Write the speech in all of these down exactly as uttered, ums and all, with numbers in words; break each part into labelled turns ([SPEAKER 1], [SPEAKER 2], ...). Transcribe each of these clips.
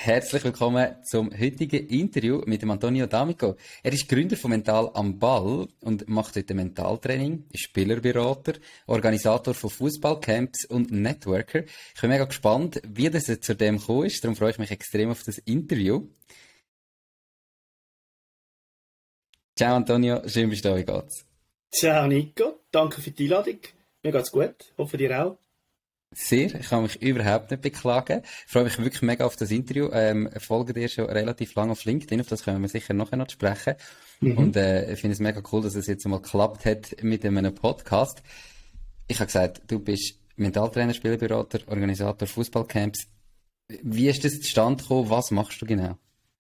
[SPEAKER 1] Herzlich willkommen zum heutigen Interview mit dem Antonio D'Amico. Er ist Gründer von Mental am Ball und macht heute Mentaltraining, ist Spielerberater, Organisator von Fußballcamps und Networker. Ich bin mega gespannt, wie das jetzt zu dem gekommen ist. Darum freue ich mich extrem auf das Interview. Ciao Antonio, schön bist du da, wie geht's?
[SPEAKER 2] Ciao Nico, danke für die Einladung. Mir geht's gut, hoffe dir auch.
[SPEAKER 1] Sehr, ich kann mich überhaupt nicht beklagen. Ich freue mich wirklich mega auf das Interview. Ähm, folge dir schon relativ lange auf LinkedIn, auf das können wir sicher nachher noch sprechen. Mhm. Und äh, ich finde es mega cool, dass es jetzt mal geklappt hat mit einem Podcast. Ich habe gesagt, du bist Mentaltrainer, Spielerberater, Organisator Fußballcamps. Wie ist das zustande gekommen? Was machst du genau?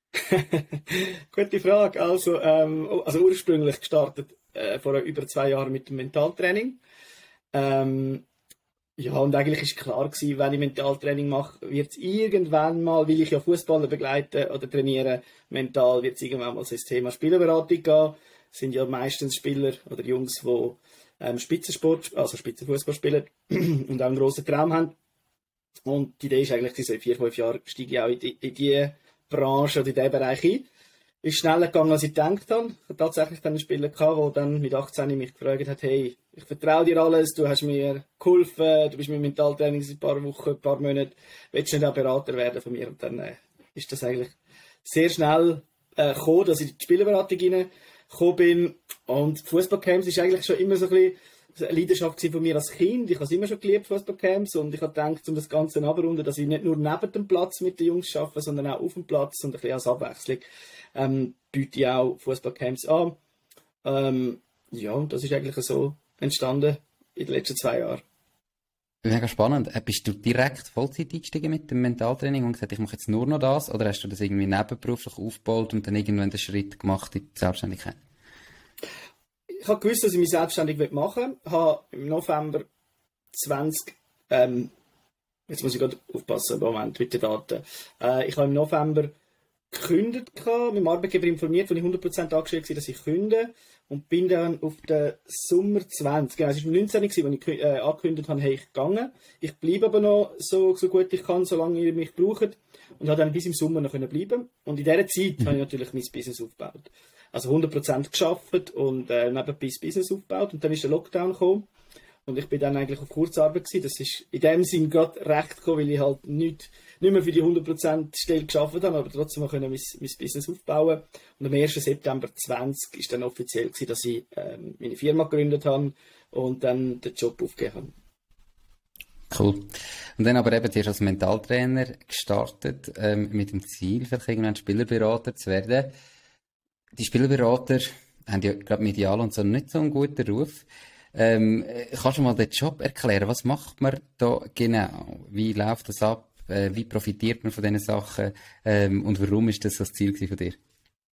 [SPEAKER 2] Gute Frage. Also, ähm, also ursprünglich gestartet äh, vor über zwei Jahren mit dem Mentaltraining. Ähm, Ja, und eigentlich war klar gewesen, wenn ich Mentaltraining mache, wird es irgendwann mal, will ich ja Fußballer begleiten oder trainieren, mental wird es irgendwann mal so das Thema Spielerberatung gehen. Es sind ja meistens Spieler oder Jungs, die ähm, Spitzensport, also Spitzenfußball spielen und auch einen grossen Traum haben. Und die Idee ist eigentlich, seit vier, fünf Jahren steige ich auch in die, in die Branche oder in diesen Bereich ein. Ist schneller gegangen, als ich gedacht habe. Ich hatte tatsächlich dann einen Spieler gehabt, der dann mit achtzehn mich gefragt hat, hey, ich vertraue dir alles, du hast mir geholfen, du bist mir im Mentaltraining seit ein paar Wochen, ein paar Monaten, willst du nicht auch Berater werden von mir? Und dann äh, ist das eigentlich sehr schnell äh, gekommen, dass ich in die Spielerberatung reingekommen bin. Und Fußballcamps ist eigentlich schon immer so ein bisschen eine Leidenschaft von mir als Kind. Ich habe es immer schon geliebt, Fußballcamps, und ich habe gedacht, um das Ganze abzurunden, dass ich nicht nur neben dem Platz mit den Jungs arbeite, sondern auch auf dem Platz und ein bisschen als Abwechslung ähm, biete ich auch Fußballcamps an. Ähm, ja, und das ist eigentlich so entstanden in den letzten zwei Jahren.
[SPEAKER 1] Mega spannend. Bist du direkt Vollzeit eingestiegen mit dem Mentaltraining und gesagt, ich mache jetzt nur noch das, oder hast du das irgendwie nebenberuflich aufgebaut und dann irgendwann den Schritt gemacht in die Selbstständigkeit?
[SPEAKER 2] Ich habe gewusst, dass ich mich selbstständig machen will. Ich habe im November zwanzig, ähm, jetzt muss ich gerade aufpassen, Moment, mit den Daten. Äh, ich habe im November gekündigt, meinem Arbeitgeber informiert, als ich hundert Prozent angestellt war, dass ich kündige, und bin dann auf den Sommer zwanzig, genau, es war neunzehn, als ich äh, angekündigt habe, hey, ich gegangen. Ich bleibe aber noch so, so gut ich kann, solange ihr mich braucht, und habe dann bis im Sommer noch bleiben können. Und in dieser Zeit mhm. habe ich natürlich mein Business aufgebaut. Also hundert Prozent gearbeitet und äh, nebenbei das Business aufgebaut, und dann ist der Lockdown gekommen. Und ich bin dann eigentlich auf Kurzarbeit gewesen. Das ist in dem Sinn gerade recht gekommen, weil ich halt nicht, nicht mehr für die hundert Prozent Stelle gearbeitet habe, aber trotzdem können mein, mein Business aufbauen. Und am ersten September zwanzig ist dann offiziell gewesen, dass ich ähm, meine Firma gegründet habe und dann den Job aufgegeben habe.
[SPEAKER 1] Cool. Und dann aber eben zuerst als Mentaltrainer gestartet, ähm, mit dem Ziel, vielleicht irgendwann Spielerberater zu werden. Die Spielerberater haben ja gerade medial und so nicht so einen guten Ruf. Ähm, kannst du mal den Job erklären? Was macht man da genau? Wie läuft das ab? Äh, wie profitiert man von diesen Sachen? Ähm, und warum ist das so das Ziel von dir?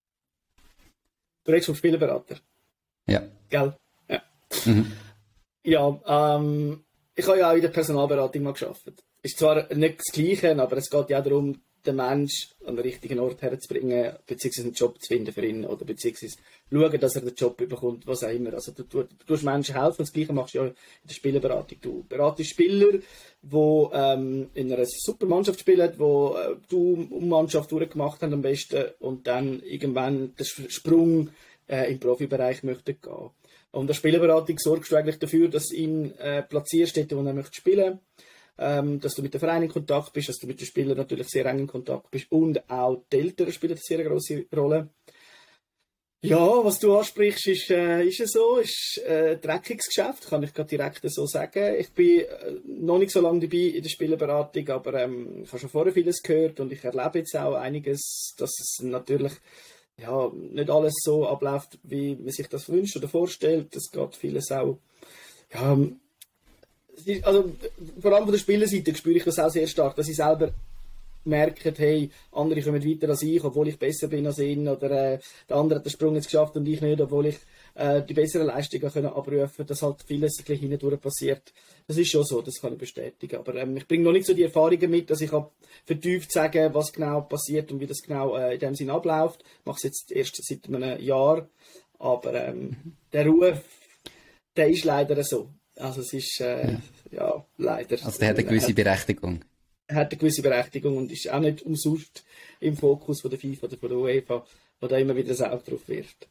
[SPEAKER 2] Du redest vom Spielerberater?
[SPEAKER 1] Ja.
[SPEAKER 2] Gell? Ja.
[SPEAKER 1] Mhm.
[SPEAKER 2] Ja, ähm, ich habe ja auch in der Personalberatung mal gearbeitet. Ist zwar nicht das Gleiche, aber es geht ja darum, den Menschen an den richtigen Ort herzubringen, beziehungsweise einen Job zu finden für ihn, oder beziehungsweise schauen, dass er den Job bekommt, was auch immer. Also du, du, du tust Menschen helfen, das Gleiche machst du ja in der Spielerberatung. Du beratest Spieler, die ähm, in einer super Mannschaft spielen, wo äh, du um Mannschaft durchgemacht haben am besten, und dann irgendwann den Sprung äh, im Profibereich möchten gehen. Und in der Spielerberatung sorgst du eigentlich dafür, dass ihn äh, platzierst, dort, wo er möchte spielen. Ähm, dass du mit dem Verein in Kontakt bist, dass du mit den Spielern natürlich sehr eng in Kontakt bist, und auch die Eltern spielen eine sehr grosse Rolle. Ja, was du ansprichst, ist, äh, ist es so, ist äh, ein dreckiges Geschäft, kann ich gerade direkt so sagen. Ich bin äh, noch nicht so lange dabei in der Spielerberatung, aber ähm, ich habe schon vorher vieles gehört, und ich erlebe jetzt auch einiges, dass es natürlich ja, nicht alles so abläuft, wie man sich das wünscht oder vorstellt. Es geht vieles auch, ja, also vor allem von der Spielerseite spüre ich das auch sehr stark, dass ich selber merke, hey, andere kommen weiter als ich, obwohl ich besser bin als ihn, oder äh, der andere hat den Sprung jetzt geschafft und ich nicht, obwohl ich äh, die besseren Leistungen können abrufen, dass halt vieles ein bisschen hindurch passiert. Das ist schon so, das kann ich bestätigen. Aber ähm, ich bringe noch nicht so die Erfahrungen mit, dass ich vertieft sagen, was genau passiert und wie das genau äh, in dem Sinn abläuft. Ich mache es jetzt erst seit einem Jahr, aber ähm, der Ruf, der ist leider so. Also es ist, äh, ja. ja, leider.
[SPEAKER 1] Also der hat eine gewisse Berechtigung.
[SPEAKER 2] hat eine gewisse Berechtigung und ist auch nicht umsonst im Fokus von der FIFA oder von der UEFA, wo da immer wieder das Auge drauf wirft.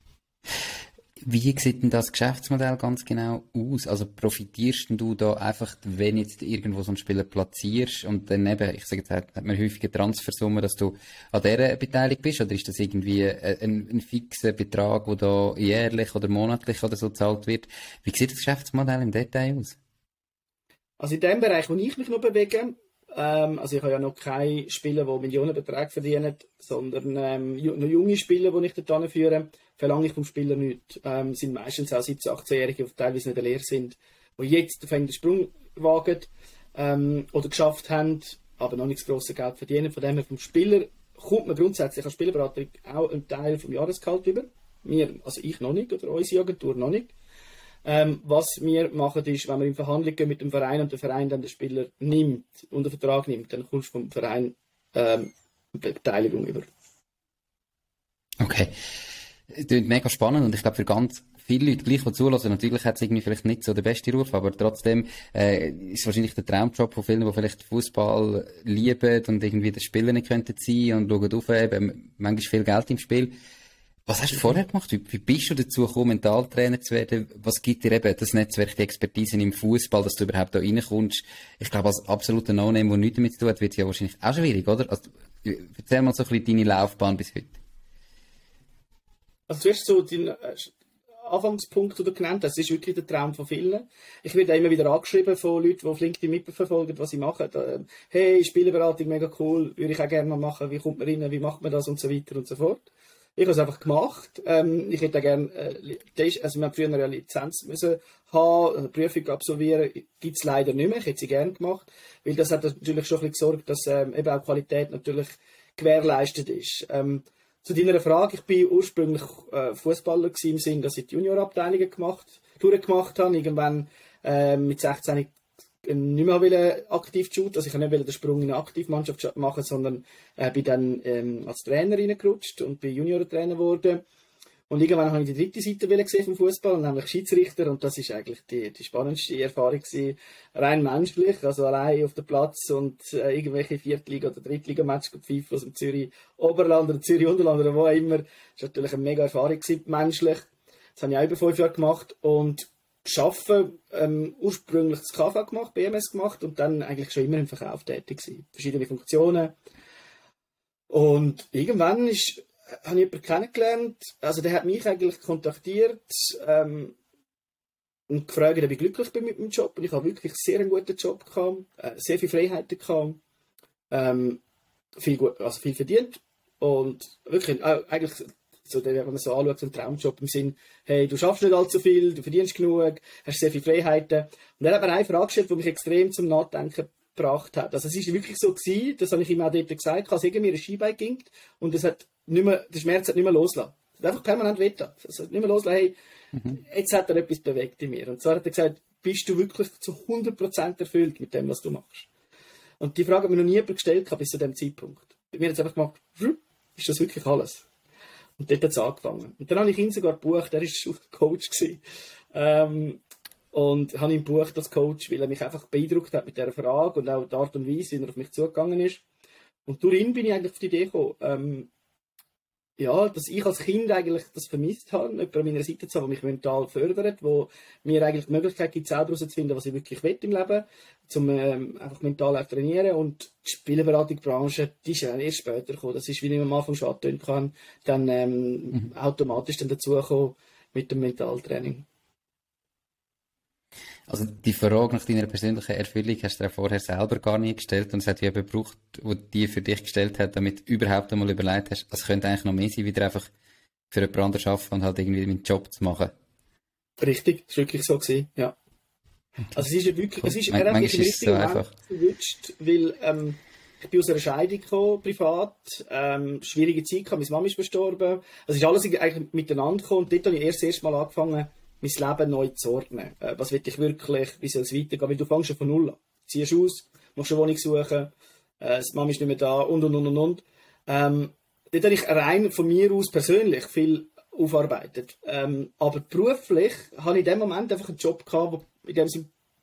[SPEAKER 1] Wie sieht denn das Geschäftsmodell ganz genau aus? Also profitierst denn du da einfach, wenn jetzt irgendwo so einen Spieler platzierst und dann eben, ich sage jetzt, hat man häufige Transfersummen, dass du an dieser beteiligt bist, oder ist das irgendwie ein, ein fixer Betrag, der da jährlich oder monatlich oder so gezahlt wird? Wie sieht das Geschäftsmodell im Detail aus?
[SPEAKER 2] Also in dem Bereich, wo ich mich noch bewege, ähm, also ich habe ja noch keine Spieler, die Millionenbeträge verdienen, sondern ähm, noch junge Spieler, die ich dort führe, verlange ich vom Spieler nichts. Ähm, sind meistens auch siebzehn-, achtzehnjährige, die teilweise nicht in der Lehre sind, die jetzt den Sprung wagen ähm, oder geschafft haben, aber noch nicht das grosse Geld verdienen. Von dem her vom Spieler kommt man grundsätzlich als Spielerberater auch einen Teil vom Jahresgehalt über. Wir, also ich noch nicht oder unsere Agentur noch nicht. Ähm, was wir machen ist, wenn wir in Verhandlungen gehen mit dem Verein und der Verein dann den Spieler nimmt, unter Vertrag nimmt, dann kommst du vom Verein ähm, Beteiligung über.
[SPEAKER 1] Okay. Das klingt mega spannend und ich glaube für ganz viele Leute, gleich die zulassen, natürlich hat es irgendwie vielleicht nicht so den besten Ruf, aber trotzdem äh, ist wahrscheinlich der Traumjob von vielen, die vielleicht Fußball lieben und irgendwie das Spielen nicht könnten sein und schauen auf, eben manchmal viel Geld im Spiel. Was hast du vorher gemacht? Wie, wie bist du dazu gekommen, Mentaltrainer zu werden? Was gibt dir eben das Netzwerk, die Expertise im Fußball, dass du überhaupt da reinkommst? Ich glaube, als absoluter No-Name, der nichts damit zu tun hat, wird es ja wahrscheinlich auch schwierig, oder? Also, erzähl mal so ein bisschen deine Laufbahn bis heute.
[SPEAKER 2] Also zuerst so den Anfangspunkt, den du genannt hast, das ist wirklich der Traum von vielen. Ich werde immer wieder angeschrieben von Leuten, die auf LinkedIn mitverfolgen, was ich mache. Hey, Spielerberatung, mega cool, würde ich auch gerne mal machen, wie kommt man rein, wie macht man das und so weiter und so fort. Ich habe es einfach gemacht. Ähm, ich hätte gerne, äh, also wir haben früher eine Lizenz müssen haben, eine Prüfung absolvieren, gibt es leider nicht mehr. Ich hätte sie gerne gemacht, weil das hat natürlich schon ein bisschen gesorgt, dass ähm, eben auch Qualität natürlich gewährleistet ist. Ähm, zu deiner Frage, ich bin ursprünglich äh, Fußballer gewesen, im Sinn, dass ich die Juniorabteilungen gemacht, durchgemacht habe. Irgendwann äh, mit sechzehn nicht mehr aktiv shooten, also ich wollte nicht den Sprung in eine Aktivmannschaft machen, sondern äh, bin dann ähm, als Trainer reingerutscht und bin Juniorentrainer geworden. Und irgendwann habe ich die dritte Seite gesehen vom Fußball, nämlich Schiedsrichter, und das ist eigentlich die, die spannendste Erfahrung gewesen, rein menschlich, also allein auf dem Platz und äh, irgendwelche Viertliga- oder Drittliga-Match pfeifen aus dem Zürich Oberland oder Zürich Unterland oder wo auch immer. Das war natürlich eine mega Erfahrung gewesen, menschlich. Das habe ich auch über fünf Jahre gemacht und Arbeiten, ähm, ursprünglich das K V gemacht, B M S gemacht und dann eigentlich schon immer im Verkauf tätig gewesen. Verschiedene Funktionen. Und irgendwann ist, habe ich jemanden kennengelernt, also der hat mich eigentlich kontaktiert ähm, und gefragt, ob ich glücklich bin mit meinem Job. Und ich habe wirklich sehr einen guten Job gehabt, äh, sehr viele Freiheiten gehabt, ähm, viel, gut, also viel verdient und wirklich äh, eigentlich so, wenn man so anschaut, so ein Traumjob im Sinn, hey, du schaffst nicht allzu viel, du verdienst genug, hast sehr viele Freiheiten. Und er hat mir eine Frage gestellt, die mich extrem zum Nachdenken gebracht hat. Also es ist wirklich so gewesen, das habe ich ihm auch dort gesagt, als irgendwie ein Skibein ging und das hat nicht mehr, der Schmerz hat nicht mehr losgelassen. Es hat einfach permanent wetter. Es hat nicht mehr losgelassen, hey, mhm. jetzt hat er etwas bewegt in mir. Und zwar hat er gesagt, bist du wirklich zu hundert Prozent erfüllt mit dem, was du machst? Und die Frage hat mir noch nie jemand gestellt bis zu dem Zeitpunkt. Mir hat es einfach gemacht, ist das wirklich alles? Und dort hat es angefangen. Und dann habe ich ihn sogar gebucht, er war Coach gewesen. Ähm, und habe ihn gebucht als Coach, weil er mich einfach beeindruckt hat mit dieser Frage und auch die Art und Weise, wie er auf mich zugegangen ist. Und durch ihn bin ich eigentlich auf die Idee gekommen, ähm, ja, dass ich als Kind eigentlich das vermisst habe, jemanden an meiner Seite zu haben, der mich mental fördert, wo mir eigentlich die Möglichkeit gibt, selber herauszufinden, was ich wirklich will im Leben, um ähm, einfach mental zu trainieren. Und die Spieleberatungsbranche, die ist ja erst später gekommen. Das ist, wie ich am Anfang schon antönen kann, dann ähm, mhm. automatisch dann dazugekommen mit dem Mentaltraining.
[SPEAKER 1] Also die Frage nach deiner persönlichen Erfüllung hast du ja vorher selber gar nicht gestellt und es hat jemand gebraucht, der die für dich gestellt hat, damit du überhaupt einmal überlegt hast, es könnte eigentlich noch mehr sein, wieder einfach für jemand anderes arbeiten und halt irgendwie meinen Job zu machen.
[SPEAKER 2] Richtig, das war wirklich so gewesen, ja. Okay. Also es ist ja wirklich, es ist
[SPEAKER 1] Man, manchmal ist es so einfach.
[SPEAKER 2] Verwünscht, weil ähm, ich bin aus einer Scheidung gekommen, privat, ähm, schwierige Zeit gehabt, meine Mama ist verstorben, also es ist alles eigentlich miteinander gekommen und dort habe ich erst das erste Mal angefangen, mein Leben neu zu ordnen. Äh, was will ich wirklich, wie soll es weitergehen? Weil du fängst schon von Null an. Ziehst aus, musst eine Wohnung suchen, äh, die Mama ist nicht mehr da und und und und und. Ähm, dort habe ich rein von mir aus persönlich viel aufarbeitet. Ähm, aber beruflich habe ich in dem Moment einfach einen Job gehabt, der in dem Sinne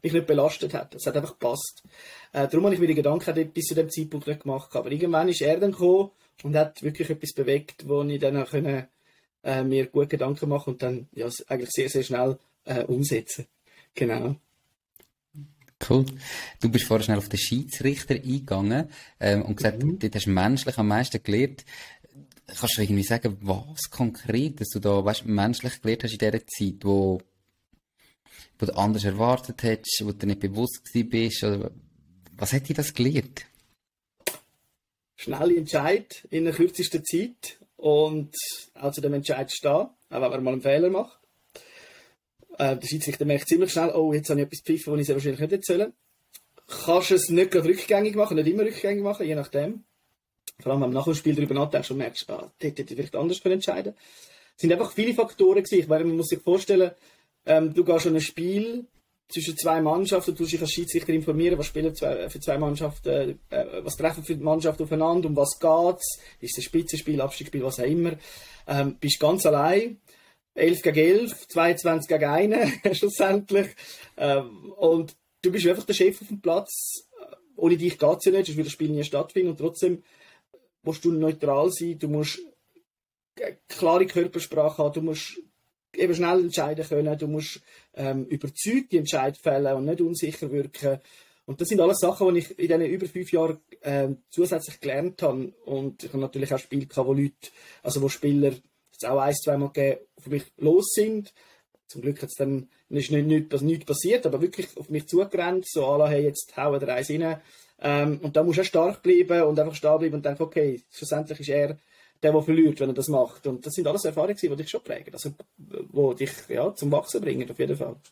[SPEAKER 2] mich nicht belastet hat. Es hat einfach gepasst. Äh, darum habe ich mir die Gedanken bis zu dem Zeitpunkt nicht gemacht. Aber irgendwann ist er dann gekommen und hat wirklich etwas bewegt, wo ich dann auch können, äh, mir gut Gedanken machen und dann ja, eigentlich sehr, sehr schnell äh, umsetzen. Genau.
[SPEAKER 1] Cool. Du bist vorher schnell auf den Schiedsrichter eingegangen ähm, und gesagt, mhm. dort hast du menschlich am meisten gelernt. Kannst du irgendwie sagen, was konkret, dass du da weißt, menschlich gelernt hast in dieser Zeit, wo, wo du anders erwartet hättest, wo du nicht bewusst gewesen bist? Oder was hat dir das gelehrt?
[SPEAKER 2] Schnelle Entscheid in der kürzesten Zeit und auch zu dem Entscheid stehen, auch wenn man mal einen Fehler macht. Äh, der Schiedsrichter merkt ziemlich schnell, oh, jetzt habe ich etwas gepfiffen, das ich wahrscheinlich nicht erzählen. Kannst du es nicht gerade rückgängig machen, nicht immer rückgängig machen, je nachdem. Vor allem, wenn du nach dem Spiel darüber nachdenkst und merkst, ah, dort hätte ich vielleicht anders entscheiden können. Es sind einfach viele Faktoren gewesen. Ich meine, man muss sich vorstellen, ähm, du gehst an ein Spiel zwischen zwei Mannschaften, du tust dich als Schiedsrichter informieren, was spielen zwei, für zwei Mannschaften, äh, was treffen für die Mannschaft aufeinander, um was geht's, ist es ein Spitzenspiel, Abstiegsspiel, was auch immer. Ähm, bist ganz allein. elf gegen elf, zweiundzwanzig gegen eins, schlussendlich. Ähm, und du bist einfach der Chef auf dem Platz. Ohne dich geht es ja nicht, sonst würde das Spiel nie stattfinden. Und trotzdem musst du neutral sein, du musst eine klare Körpersprache haben, du musst eben schnell entscheiden können, du musst ähm, überzeugt die Entscheidung fällen und nicht unsicher wirken. Und das sind alles Sachen, die ich in diesen über fünf Jahren äh, zusätzlich gelernt habe. Und ich habe natürlich auch Spiele gehabt, wo Leute, also wo Spieler es auch ein, zwei Mal gegeben, auf mich los sind. Zum Glück hat es dann ist nicht, nicht, nichts passiert, aber wirklich auf mich zugerannt, so à la, hey, jetzt hauen wir eins rein. Ähm, und da musst du auch stark bleiben und einfach stehen bleiben und denken, okay, schlussendlich ist er der, der verliert, wenn er das macht. Und das sind alles Erfahrungen, die dich schon prägen, also die dich ja, zum Wachsen bringen, auf jeden Fall.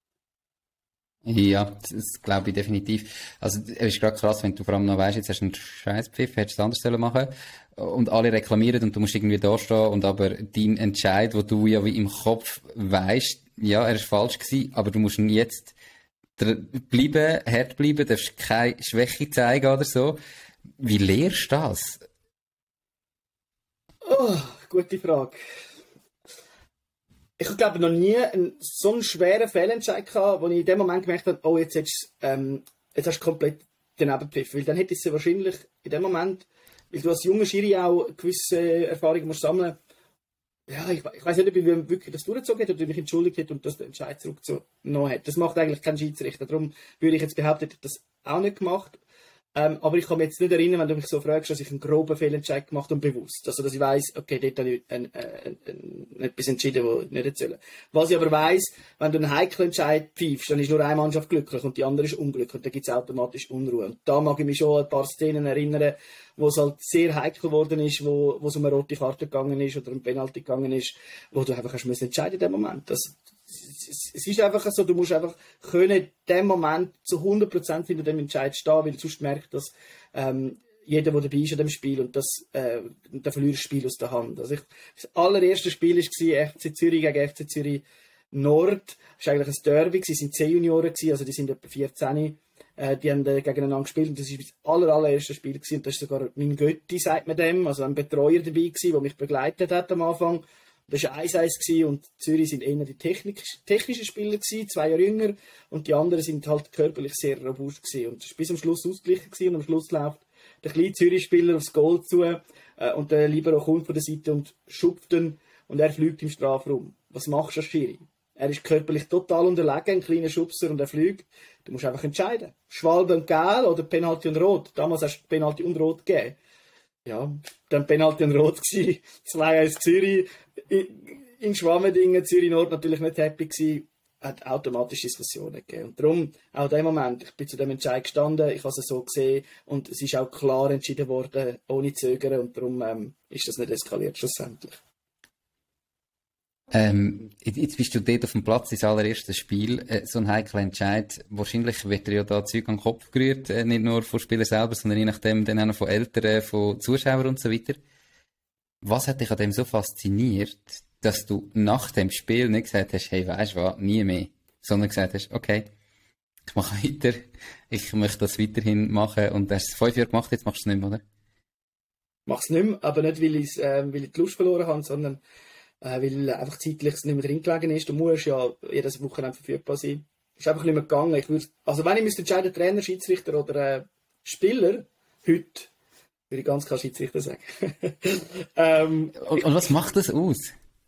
[SPEAKER 1] Ja, das, das glaube ich definitiv. Also, es ist gerade krass, wenn du vor allem noch weißt, jetzt hast du einen Scheißpfiff, hättest du es anders machen sollen. Und alle reklamieren und du musst irgendwie da stehen und aber dein Entscheid, wo du ja wie im Kopf weißt, ja, er ist falsch gewesen, aber du musst jetzt bleiben, hart bleiben, darfst keine Schwäche zeigen oder so. Wie lehrst du das?
[SPEAKER 2] Oh, gute Frage. Ich glaube noch nie einen, so einen schweren Fehlentscheid gehabt, wo ich in dem Moment gemerkt habe, oh, jetzt, jetzt, ähm, jetzt hast du komplett daneben gepfiffen. Weil dann hätte ich sie wahrscheinlich in dem Moment, weil du als junger Schiri auch gewisse Erfahrungen musst sammeln. Ja, ich, ich weiß nicht, ob ich wirklich das durchgezogen hätte oder mich entschuldigt hätte und das den Entscheid zurückgenommen hätte. Das macht eigentlich kein Schiedsrichter. Darum würde ich jetzt behaupten, hätte ich das auch nicht gemacht. Ähm, aber ich kann mich jetzt nicht erinnern, wenn du mich so fragst, dass ich einen groben Fehlentscheid gemacht habe und bewusst. Also, dass ich weiss, okay, dort habe ich ein, ein, ein, ein, etwas entschieden, das ich nicht erzähle. Was ich aber weiss, wenn du einen heiklen Entscheid pfeifst, dann ist nur eine Mannschaft glücklich und die andere ist unglücklich und dann gibt es automatisch Unruhe. Und da mag ich mich schon an ein paar Szenen erinnern, wo es halt sehr heikel geworden ist, wo, wo es um eine rote Karte gegangen ist oder um Penalty gegangen ist, wo du einfach hast müssen entscheiden in dem Moment. Das, es ist einfach so, du musst einfach können in dem Moment zu hundert Prozent hinter dem Entscheid stehen, weil du sonst merkst, dass ähm, jeder, der dabei ist an dem Spiel und das, äh, der verliert das Spiel aus der Hand. Also ich, das allererste Spiel war F C Zürich gegen F C Zürich Nord. Das war eigentlich ein Derby, sie waren C-Junioren, also die sind etwa vierzehn. Äh, die haben äh, gegeneinander gespielt und das war das aller, allererste Spiel gewesen. Und das ist sogar mein Götti, sagt man dem, also ein Betreuer dabei gewesen, der mich begleitet hat am Anfang. Das war eins eins und Zürich sind eher die technisch, technischen Spieler gewesen, zwei Jahre jünger und die anderen sind halt körperlich sehr robust gewesen. Und das war bis zum Schluss ausgeglichen gewesen und am Schluss läuft der kleine Zürich-Spieler aufs Goal zu äh, und der Libero kommt von der Seite und schupft ihn und er fliegt im Strafraum. Was machst du als Schiri? Er ist körperlich total unterlegen, ein kleiner Schubser und er fliegt. Du musst einfach entscheiden. Schwalbe und Gel oder Penalty und Rot. Damals hast du Penalty und Rot gegeben. Ja, dann Penalty und Rot gewesen. zwei eins Zürich. In Schwammendingen, Zürich Nord natürlich nicht happy gewesen. Hat automatisch Diskussionen gegeben. Und darum, auch in dem Moment, ich bin zu dem Entscheid gestanden, ich habe es so gesehen und es ist auch klar entschieden worden, ohne Zögern und darum ähm, ist das nicht eskaliert schlussendlich.
[SPEAKER 1] Ähm, jetzt bist du dort auf dem Platz, das allererste Spiel, äh, so ein heikler Entscheid. Wahrscheinlich wird dir ja da Zeug an den Kopf gerührt, äh, nicht nur von Spielern selber, sondern je nachdem dann auch von Eltern, von Zuschauern und so weiter. Was hat dich an dem so fasziniert, dass du nach dem Spiel nicht gesagt hast, hey, weisst du was, nie mehr, sondern gesagt hast, okay, ich mache weiter, ich möchte das weiterhin machen und du hast es fünf Jahre gemacht, jetzt machst du es nicht mehr, oder?
[SPEAKER 2] Ich mache es nicht mehr, aber nicht, weil, äh, weil ich die Lust verloren habe, sondern äh, weil einfach zeitlich nicht mehr drin gelegen ist. Du musst ja jedes Wochenende verfügbar sein. ist einfach nicht mehr gegangen. Ich würd, also wenn ich müsste entscheiden, Trainer, Schiedsrichter oder äh, Spieler, heute würde ich ganz klar Schiedsrichter sagen. ähm,
[SPEAKER 1] und, und was macht das aus?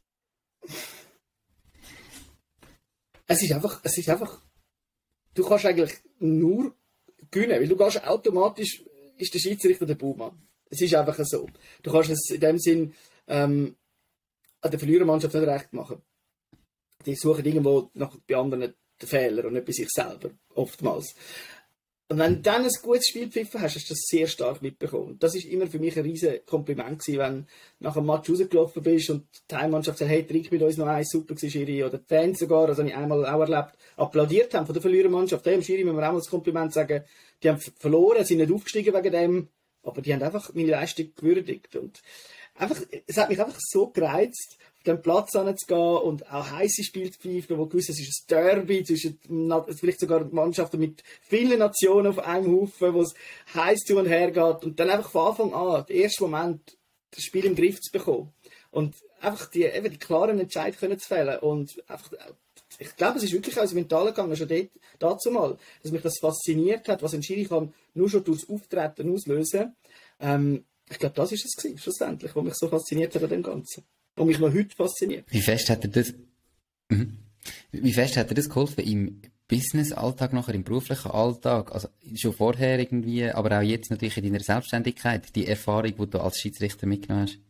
[SPEAKER 2] Es ist einfach, es ist einfach, du kannst eigentlich nur gewinnen, weil du gehst automatisch, ist der Schiedsrichter der Buhmann. Es ist einfach so. Du kannst es in dem Sinn ähm, an der Verlierermannschaft nicht recht machen. Die suchen irgendwo nach, bei anderen den Fehler und nicht bei sich selber, oftmals. Und wenn du dann ein gutes Spiel gepfiffen hast, hast du das sehr stark mitbekommen. Das ist immer für mich ein riesen Kompliment gewesen, wenn du nach einem Match rausgelaufen bist und die Heimmannschaft sagt, hey, trink mit uns noch eins, super war Schiri. Oder die Fans sogar, das habe ich einmal auch erlebt, applaudiert haben von der Verlierermannschaft. Hey, dem Schiri müssen wir auch mal das Kompliment sagen, die haben verloren, sind nicht aufgestiegen wegen dem, aber die haben einfach meine Leistung gewürdigt. Und einfach, es hat mich einfach so gereizt, auf den Platz anzugehen und auch heisse Spiele zu pfeifen, wo gewusst, es ist ein Derby zwischen vielleicht sogar Mannschaften mit vielen Nationen auf einem Haufen, wo es heiß zu und her geht und dann einfach von Anfang an, der erste Moment, das Spiel im Griff zu bekommen und einfach die, eben die klaren Entscheidungen können zu fällen und einfach, ich glaube, es ist wirklich aus dem Mentalen gegangen, schon dort, dazu mal, dass mich das fasziniert hat, was ein Schiri kann nur schon durchs Auftreten auslösen. Ähm, ich glaube, das ist es gewesen, schlussendlich, was mich so fasziniert hat an dem Ganzen. Und mich noch heute fasziniert.
[SPEAKER 1] Wie fest hat er das, mhm. Wie fest hat er das geholfen im Business-Alltag, nachher im beruflichen Alltag? Also schon vorher irgendwie, aber auch jetzt natürlich in deiner Selbstständigkeit, die Erfahrung, die du als Schiedsrichter mitgenommen hast?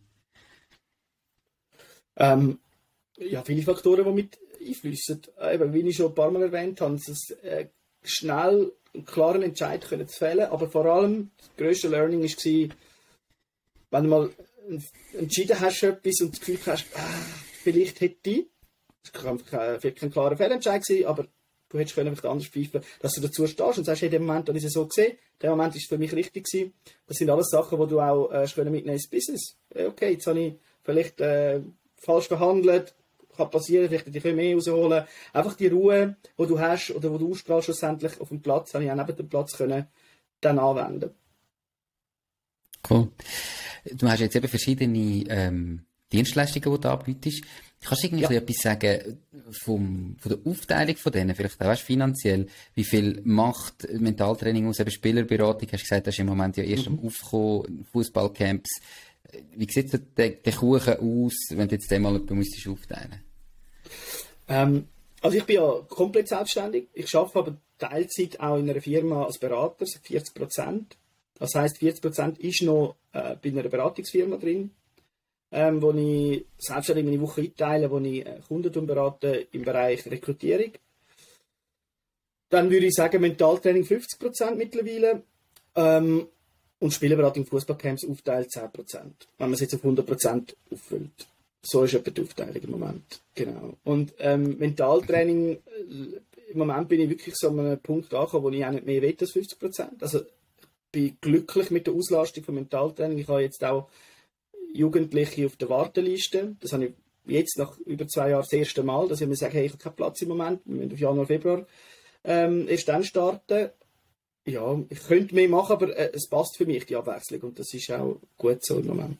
[SPEAKER 2] Ähm, ja, viele Faktoren, die mit einfließen. Eben, wie ich schon ein paar Mal erwähnt habe, dass äh, schnell einen klaren Entscheid können zu fällen, aber vor allem das grösste Learning war, wenn du mal entschieden hast etwas und das Gefühl hast, ah, vielleicht hätte ich, das kann vielleicht kein klarer Fehlentscheid sein, aber du hättest vielleicht anders pfeifen, dass du dazu stehst und sagst, hey, in dem Moment habe ich es so gesehen, der Moment ist für mich richtig gewesen. Das sind alles Sachen, die du auch äh, mitnehmen ins Business. Okay, jetzt habe ich vielleicht äh, falsch verhandelt, kann passieren, vielleicht hätte ich ein bisschen mehr rausholen. Einfach die Ruhe, die du hast oder die du ausstrahlst schlussendlich auf dem Platz, habe ich auch neben dem Platz können, dann anwenden.
[SPEAKER 1] Cool. Du hast jetzt eben verschiedene ähm, Dienstleistungen, die du anbietest. Kannst du irgendwie
[SPEAKER 2] Ja.
[SPEAKER 1] etwas sagen vom, von der Aufteilung von denen, vielleicht auch weißt, finanziell? Wie viel macht Mentaltraining aus? Eben Spielerberatung, hast du gesagt, das ist im Moment ja erst
[SPEAKER 2] Mhm.
[SPEAKER 1] am Aufkommen, Fußballcamps. Wie sieht so der, der Kuchen aus, wenn du jetzt den mal jemanden müsstest aufteilen?
[SPEAKER 2] Ähm, also ich bin ja komplett selbstständig. Ich arbeite aber Teilzeit auch in einer Firma als Berater, so vierzig Prozent. Das heisst, vierzig Prozent ist noch äh, bei einer Beratungsfirma drin, ähm, wo ich selbstständig meine Woche einteile, wo ich äh, Kunden berate im Bereich Rekrutierung. Dann würde ich sagen, Mentaltraining fünfzig Prozent mittlerweile ähm, und Spielerberatung Fußballcamps aufteilt zehn Prozent, wenn man es jetzt auf hundert Prozent auffüllt. So ist etwa die Aufteilung im Moment. Genau. Und ähm, Mentaltraining, äh, im Moment bin ich wirklich so an einem Punkt angekommen, wo ich auch nicht mehr will als fünfzig Prozent. Also ich bin glücklich mit der Auslastung von Mentaltraining. Ich habe jetzt auch Jugendliche auf der Warteliste. Das habe ich jetzt nach über zwei Jahren das erste Mal, dass ich mir sage, hey, ich habe keinen Platz im Moment. Wir müssen auf Januar, Februar ähm, erst dann starten. Ja, ich könnte mehr machen, aber äh, es passt für mich, die Abwechslung. Und das ist auch gut so im Moment.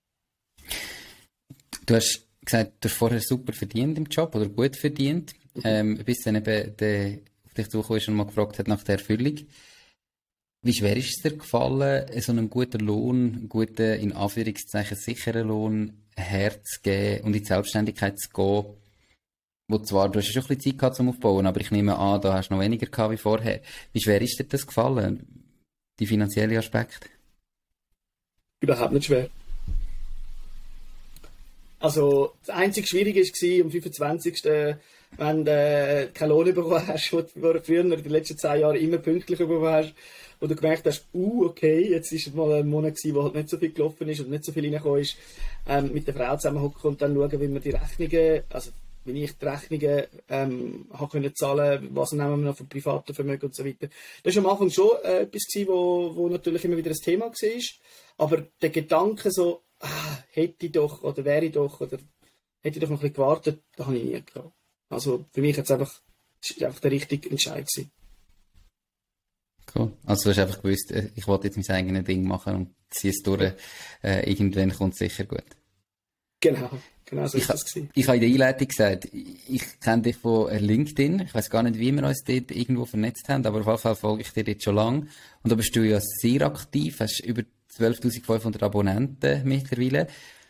[SPEAKER 1] Du hast gesagt, du hast vorher super verdient im Job oder gut verdient, mhm. ähm, bis dann eben der auf dich zugekommen ist und mal gefragt hat nach der Erfüllung. Wie schwer ist es dir gefallen, so einen guten Lohn, einen guten, in Anführungszeichen, sicheren Lohn herzugeben und in die Selbstständigkeit zu gehen? Wo zwar, du hast ja schon ein bisschen Zeit gehabt zum Aufbauen, aber ich nehme an, da hast du noch weniger gehabt wie vorher. Wie schwer ist dir das gefallen, die finanziellen Aspekte?
[SPEAKER 2] Überhaupt nicht schwer. Also, das einzige Schwierige war am fünfundzwanzigsten wenn du äh, keinen Lohn bekommen hast, den du früher in den letzten zehn Jahren immer pünktlich bekommen hast, wo du gemerkt hast, uh, okay, jetzt ist mal ein Monat gewesen, wo halt nicht so viel gelaufen ist und nicht so viel reingekommen ist, ähm, mit der Frau zusammenhocken und dann schauen, wie wir die Rechnungen, also wie ich die Rechnungen ähm, habe können zahlen, was nehmen wir noch von privaten Vermögen und so weiter. Das war am Anfang schon äh, etwas gewesen, wo, wo natürlich immer wieder ein Thema war, aber der Gedanke so, ah, hätte ich doch, oder wäre ich doch, oder hätte ich doch noch ein bisschen gewartet, da habe ich nie gehabt. Also für mich jetzt einfach, das ist einfach der richtige Entscheid gewesen.
[SPEAKER 1] Cool. Also du hast einfach gewusst, ich wollte jetzt mein eigenes Ding machen und ziehe es durch, äh, irgendwann kommt es sicher gut.
[SPEAKER 2] Genau, genau so
[SPEAKER 1] Ich,
[SPEAKER 2] ist das gewesen.
[SPEAKER 1] ich habe in der Einleitung gesagt, ich, ich kenne dich von LinkedIn. Ich weiß gar nicht, wie wir uns dort irgendwo vernetzt haben, aber auf jeden Fall folge ich dir jetzt schon lange. Und da bist du ja sehr aktiv, hast über zwölftausendfünfhundert Abonnenten mittlerweile.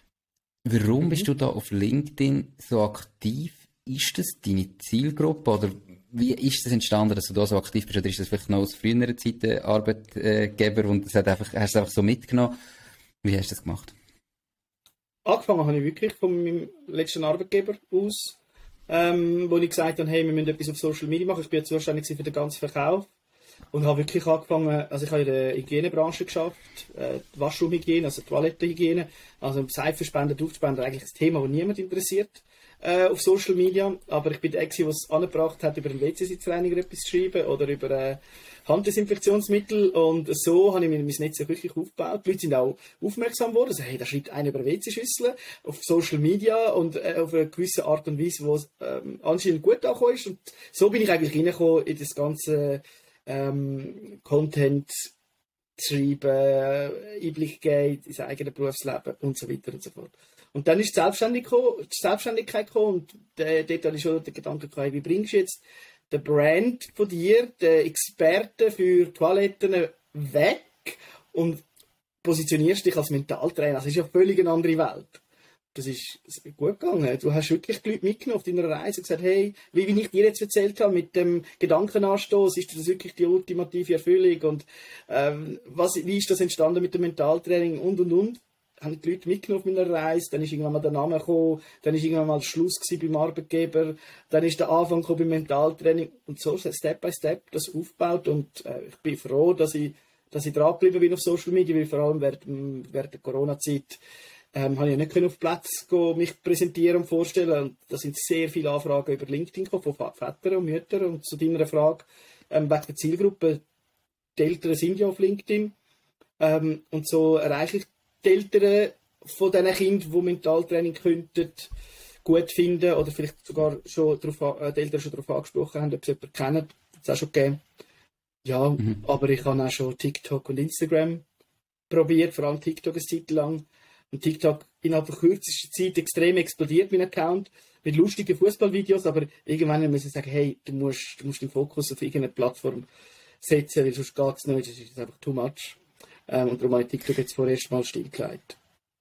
[SPEAKER 1] Warum bist du da auf LinkedIn so aktiv? Ist das deine Zielgruppe oder wie ist das entstanden, dass du da so aktiv bist? Oder ist das vielleicht noch aus früheren Zeiten Arbeitgeber und das hat einfach, hast du es einfach so mitgenommen? Wie hast du das gemacht?
[SPEAKER 2] Angefangen habe ich wirklich von meinem letzten Arbeitgeber aus, ähm, wo ich gesagt habe, hey, wir müssen etwas auf Social Media machen. Ich bin ja zuständig für den ganzen Verkauf und habe wirklich angefangen, also ich habe in der Hygienebranche geschafft, äh, Waschraumhygiene, also Toilettenhygiene, also Seifenspender, Duftspender, eigentlich ein Thema, das niemand interessiert äh, auf Social Media, aber ich bin der Einzige, der es angebracht hat, über einen W C-Sitzreiniger etwas zu schreiben oder über äh, Handdesinfektionsmittel und so habe ich mein Netzwerk wirklich aufgebaut. Die Leute sind auch aufmerksam geworden, also hey, da schreibt einer über W C-Schüsseln auf Social Media und äh, auf eine gewisse Art und Weise, wo es ähm, anscheinend gut angekommen ist und so bin ich eigentlich reingekommen in das ganze ähm, Content schreiben, Einblick geben ins eigene Berufsleben und so weiter und so fort. Und dann ist die Selbstständigkeit gekommen, die Selbstständigkeit gekommen und äh, dort hatte ich schon den Gedanken gehabt, wie bringst du jetzt den Brand von dir, den Experten für Toiletten weg und positionierst dich als Mentaltrainer. Das ist ja völlig eine andere Welt. Das ist gut gegangen. Du hast wirklich die Leute mitgenommen auf deiner Reise und gesagt, hey, wie, wie ich dir jetzt erzählt habe, mit dem Gedankenanstoß, ist das wirklich die ultimative Erfüllung und ähm, was, wie ist das entstanden mit dem Mentaltraining und und und. Haben die Leute mitgenommen auf meiner Reise, dann ist irgendwann mal der Name gekommen, dann ist irgendwann mal Schluss beim Arbeitgeber, dann ist der Anfang gekommen beim Mentaltraining und so Step by Step das aufgebaut und äh, ich bin froh, dass ich, dass ich dran geblieben bin auf Social Media, weil vor allem während, während der Corona-Zeit ähm, habe ich nicht können auf Platz gehen, mich präsentieren und vorstellen und da sind sehr viele Anfragen über LinkedIn gekommen, von Vätern und Müttern und zu deiner Frage ähm, wegen der Zielgruppe, die Eltern sind ja auf LinkedIn ähm, und so erreiche ich die Eltern von diesen Kindern, die Mentaltraining könnten, gut finden oder vielleicht sogar schon darauf, äh, die Eltern schon darauf angesprochen haben, ob sie jemanden kennen. Das hat es auch schon gegeben. Ja, mhm. Aber ich habe auch schon TikTok und Instagram probiert, vor allem TikTok eine Zeit lang. Und TikTok innerhalb von kürzester Zeit extrem explodiert, mein Account, mit lustigen Fußballvideos, aber irgendwann muss ich sagen, hey, du musst, du musst den Fokus auf irgendeine Plattform setzen, weil sonst geht es nicht, das ist einfach too much. Ähm, und darum habe ich TikTok jetzt vorerst mal stillgelegt.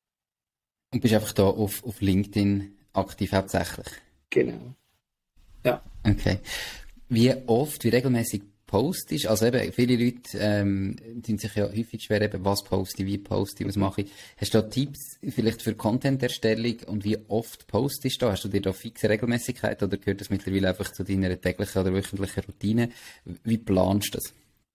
[SPEAKER 1] Und bist einfach da auf, auf LinkedIn aktiv hauptsächlich?
[SPEAKER 2] Genau. Ja.
[SPEAKER 1] Okay. Wie oft, wie regelmäßig postest? Also eben, viele Leute ähm, sind sich ja häufig schwer, eben, was poste ich, wie poste ich, was mache ich. Hast du da Tipps vielleicht für Content-Erstellung und wie oft postest du da? Hast du dir da fixe Regelmäßigkeit oder gehört das mittlerweile einfach zu deiner täglichen oder wöchentlichen Routine? Wie planst du das?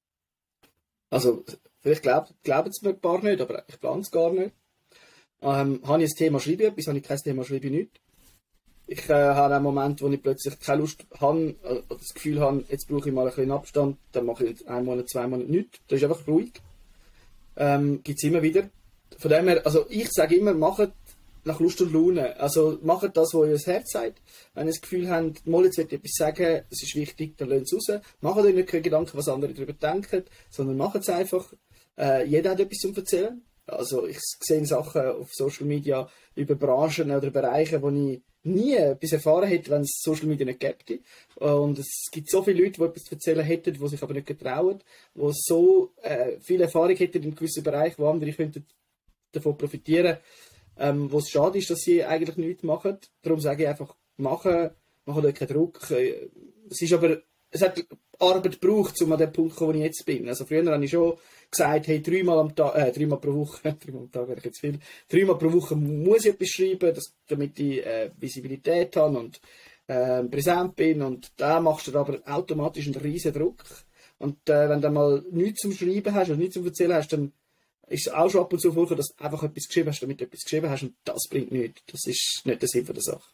[SPEAKER 2] Also, vielleicht glauben glauben es mir ein paar nicht, aber ich plane es gar nicht. Ähm, habe ich ein Thema, schreibe ich etwas, habe ich kein Thema, schreibe ich nicht. Ich äh, habe einen Moment, wo ich plötzlich keine Lust habe, äh, oder das Gefühl habe, jetzt brauche ich mal ein bisschen Abstand, dann mache ich einen Monat, zwei Monate nichts. Das ist einfach ruhig. Ähm, gibt es immer wieder. Von dem her, also ich sage immer, macht nach Lust und Laune. Also macht das, was euer Herz sagt. Wenn ihr das Gefühl habt, mal jetzt will ich etwas sagen, es ist wichtig, dann lasst es raus. Macht euch nicht keine Gedanken, was andere darüber denken, sondern macht es einfach. Äh, jeder hat etwas zu erzählen. Also ich sehe Sachen auf Social Media über Branchen oder Bereiche, wo ich nie etwas erfahren hätte, wenn es Social Media nicht gäbe. Und es gibt so viele Leute, die etwas zu erzählen hätten, die sich aber nicht getrauen, die so äh, viel Erfahrung hätten in gewissen Bereichen, wo andere könnten davon profitieren, ähm, wo es schade ist, dass sie eigentlich nichts machen. Darum sage ich einfach, machen, machen euch keinen Druck. Es ist aber, es hat Arbeit gebraucht, um an den Punkt zu kommen, wo ich jetzt bin. Also früher habe ich schon gesagt, hey, dreimal am Tag, äh, dreimal pro Woche, dreimal am Tag wäre ich jetzt viel, dreimal pro Woche muss ich etwas schreiben, dass, damit ich äh, Visibilität habe und äh, präsent bin. Und da machst du aber automatisch einen riesen Druck. Und äh, wenn du mal nichts zum Schreiben hast und nichts zum Erzählen hast, dann ist es auch schon ab und zu vorgekommen, dass du einfach etwas geschrieben hast, damit du etwas geschrieben hast und das bringt nichts. Das ist nicht der Sinn von der Sache.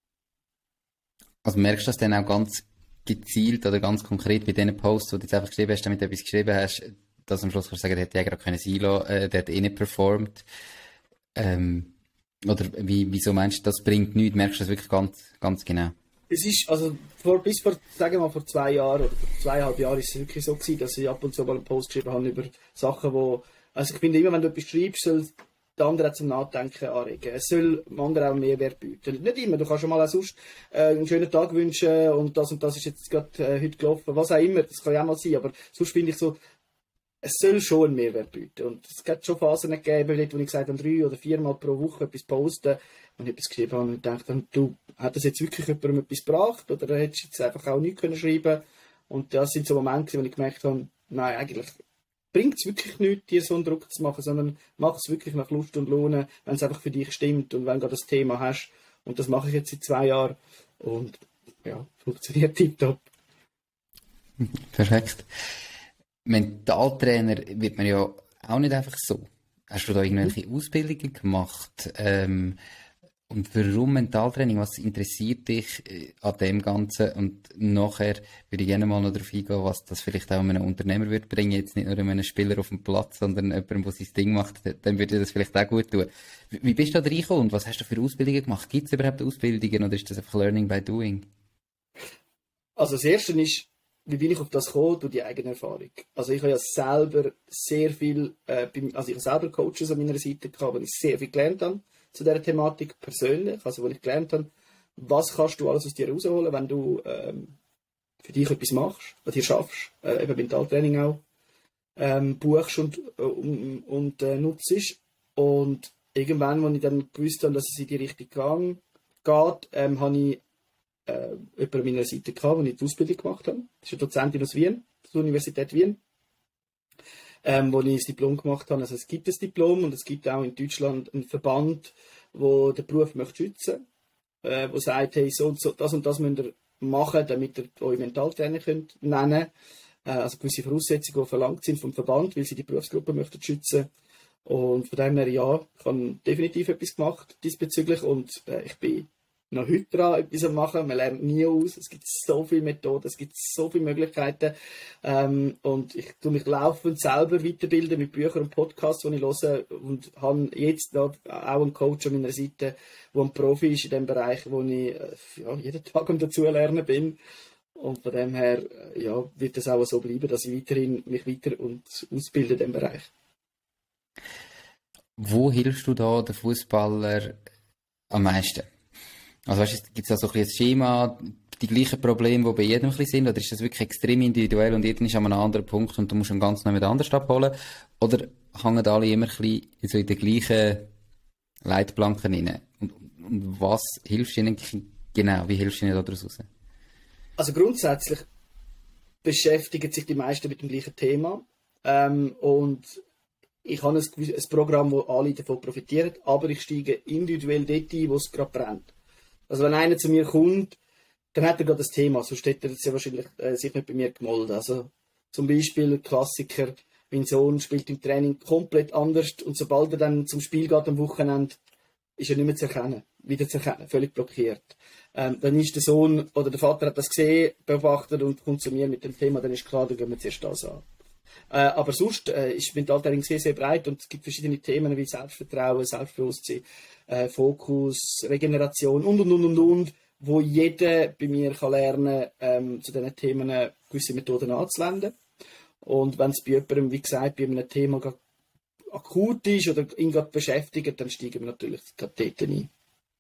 [SPEAKER 1] Also merkst du das dann auch ganz gezielt oder ganz konkret bei diesen Posts, wo du jetzt einfach geschrieben hast, damit du etwas geschrieben hast, dass am Schluss kannst du sagen, der hätte ja gerade können Silo, äh, der hat eh nicht performt. Ähm, oder wie, wieso meinst du, das bringt nichts? Merkst du das wirklich ganz, ganz genau?
[SPEAKER 2] Es ist, also, vor, bis vor, sagen wir mal, vor zwei Jahren oder vor zweieinhalb Jahren ist es wirklich so gewesen, dass ich ab und zu mal einen Post geschrieben habe über Sachen, wo, also ich finde immer, wenn du etwas schreibst, soll den anderen zum Nachdenken anregen. Es soll dem anderen auch Mehrwert bieten. Nicht immer, du kannst schon mal auch sonst äh, einen schönen Tag wünschen und das und das ist jetzt gerade äh, heute gelaufen, was auch immer, das kann ja auch mal sein, aber sonst finde ich so, es soll schon einen Mehrwert bieten. Und es gibt schon Phasen gegeben, wo ich gesagt habe, drei oder viermal pro Woche etwas posten und etwas geschrieben habe und gedacht habe, du, hat das jetzt wirklich jemandem etwas gebracht oder hättest du jetzt einfach auch nichts können schreiben? Und das sind so Momente, wo ich gemerkt habe, nein, eigentlich bringt es wirklich nichts, dir so einen Druck zu machen, sondern mach es wirklich nach Lust und Laune, wenn es einfach für dich stimmt und wenn du das Thema hast. Und das mache ich jetzt seit zwei Jahren und ja, funktioniert tiptop.
[SPEAKER 1] Perfekt. Mentaltrainer wird man ja auch nicht einfach so. Hast du da irgendwelche Ausbildungen gemacht? Ähm, und warum Mentaltraining? Was interessiert dich äh, an dem Ganzen? Und nachher würde ich gerne mal noch darauf eingehen, was das vielleicht auch einem Unternehmer würde bringen. Jetzt nicht nur einem Spieler auf dem Platz, sondern jemandem, der sein Ding macht. Dann würde das vielleicht auch gut tun. Wie bist du da reingekommen und was hast du für Ausbildungen gemacht? Gibt es überhaupt Ausbildungen oder ist das einfach Learning by Doing?
[SPEAKER 2] Also das Erste ist, wie bin ich auf das gekommen? Durch die eigene Erfahrung. Also ich habe ja selber sehr viel, äh, beim, also ich habe selber Coaches an meiner Seite gehabt, wo ich sehr viel gelernt habe zu dieser Thematik persönlich. Also wo ich gelernt habe, was kannst du alles aus dir rausholen, wenn du ähm, für dich etwas machst, was du schaffst, äh, eben Mentaltraining auch, ähm, buchst und, äh, und, und äh, nutzt. Und irgendwann, als ich dann gewusst habe, dass es in die Richtung Gang geht, ähm, habe ich äh, jemanden an meiner Seite gehabt, wo ich die Ausbildung gemacht habe. Das ist eine Dozentin aus Wien, aus der Universität Wien, ähm, wo ich das Diplom gemacht habe. Also es gibt das Diplom und es gibt auch in Deutschland einen Verband, der den Beruf möchte schützen möchte, äh, der sagt, hey, so und so, das und das müsst ihr machen, damit ihr euch Mentaltrainer könnt nennen. Äh, also gewisse Voraussetzungen, die verlangt sind vom Verband, weil sie die Berufsgruppe möchten schützen. Und von dem her, ja, ich habe definitiv etwas gemacht diesbezüglich und äh, ich bin noch heute dran, etwas zu machen. Man lernt nie aus. Es gibt so viele Methoden, es gibt so viele Möglichkeiten. Ähm, und ich tue mich laufend selber weiterbilden mit Büchern und Podcasts, die ich höre. Und habe jetzt noch auch einen Coach an meiner Seite, der ein Profi ist in dem Bereich, wo ich äh, ja, jeden Tag am Dazulernen bin. Und von dem her äh, ja, wird es auch so bleiben, dass ich weiterhin mich weiter und ausbilde in dem Bereich.
[SPEAKER 1] Wo hilfst du da den Fußballer am meisten? Also weißt, gibt es da so ein bisschen ein Schema, die gleichen Probleme, die bei jedem ein bisschen sind, oder ist das wirklich extrem individuell und jeder ist an einem anderen Punkt und du musst ihn ganz neu mit anders abholen? Oder hängen alle immer ein bisschen so in den gleichen Leitplanken rein? Und, und was hilfst du ihnen genau? Wie hilfst du ihnen da daraus raus?
[SPEAKER 2] Also grundsätzlich beschäftigen sich die meisten mit dem gleichen Thema. Ähm, und ich habe ein, ein Programm, wo alle davon profitieren, aber ich steige individuell dort ein, wo es gerade brennt. Also wenn einer zu mir kommt, dann hat er gerade das Thema, sonst hätte er ja wahrscheinlich äh, sich nicht bei mir gemeldet. Also zum Beispiel Klassiker, mein Sohn spielt im Training komplett anders und sobald er dann zum Spiel geht am Wochenende, ist er nicht mehr zu erkennen, wieder zu erkennen, völlig blockiert. Ähm, dann ist der Sohn oder der Vater hat das gesehen, beobachtet und kommt zu mir mit dem Thema, dann ist klar, dann gehen wir zuerst das an. Äh, aber sonst äh, ist Mentaltraining sehr, sehr breit und es gibt verschiedene Themen wie Selbstvertrauen, Selbstbewusstsein, äh, Fokus, Regeneration und und und und und, wo jeder bei mir kann lernen ähm, zu diesen Themen gewisse Methoden anzuwenden. Und wenn es bei jemandem, wie gesagt, bei einem Thema akut ist oder ihn gerade beschäftigt, dann steigen wir natürlich gerade dort ein.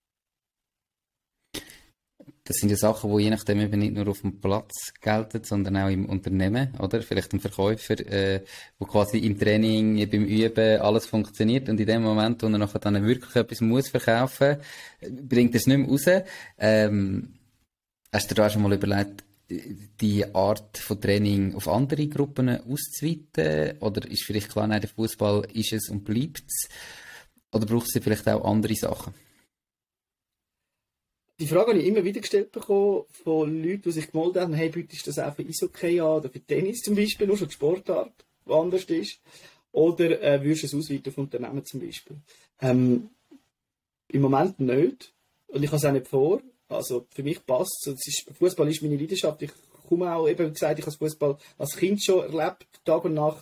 [SPEAKER 1] Das sind ja Sachen, die je nachdem eben nicht nur auf dem Platz gelten, sondern auch im Unternehmen, oder? Vielleicht ein Verkäufer, äh, wo quasi im Training, beim Üben alles funktioniert und in dem Moment, wo er nachher dann wirklich etwas muss verkaufen, bringt er es nicht mehr raus. Ähm, hast du da auch schon mal überlegt, die Art von Training auf andere Gruppen auszuweiten? Oder ist vielleicht klar, nein, der Fußball ist es und bleibt es? Oder braucht es vielleicht auch andere Sachen?
[SPEAKER 2] Die Frage habe ich immer wieder gestellt bekommen von Leuten, die sich gemeldet haben, hey, bietest du das auch für Eishockey an oder für Tennis zum Beispiel, nur schon die Sportart, die anders ist. Oder äh, würdest du es ausweiten auf Unternehmen zum Beispiel? Ähm, Im Moment nicht. Und ich habe es auch nicht vor. Also für mich passt es. Fußball ist meine Leidenschaft. Ich komme auch, eben gesagt, ich habe Fußball als Kind schon erlebt, Tag und Nacht.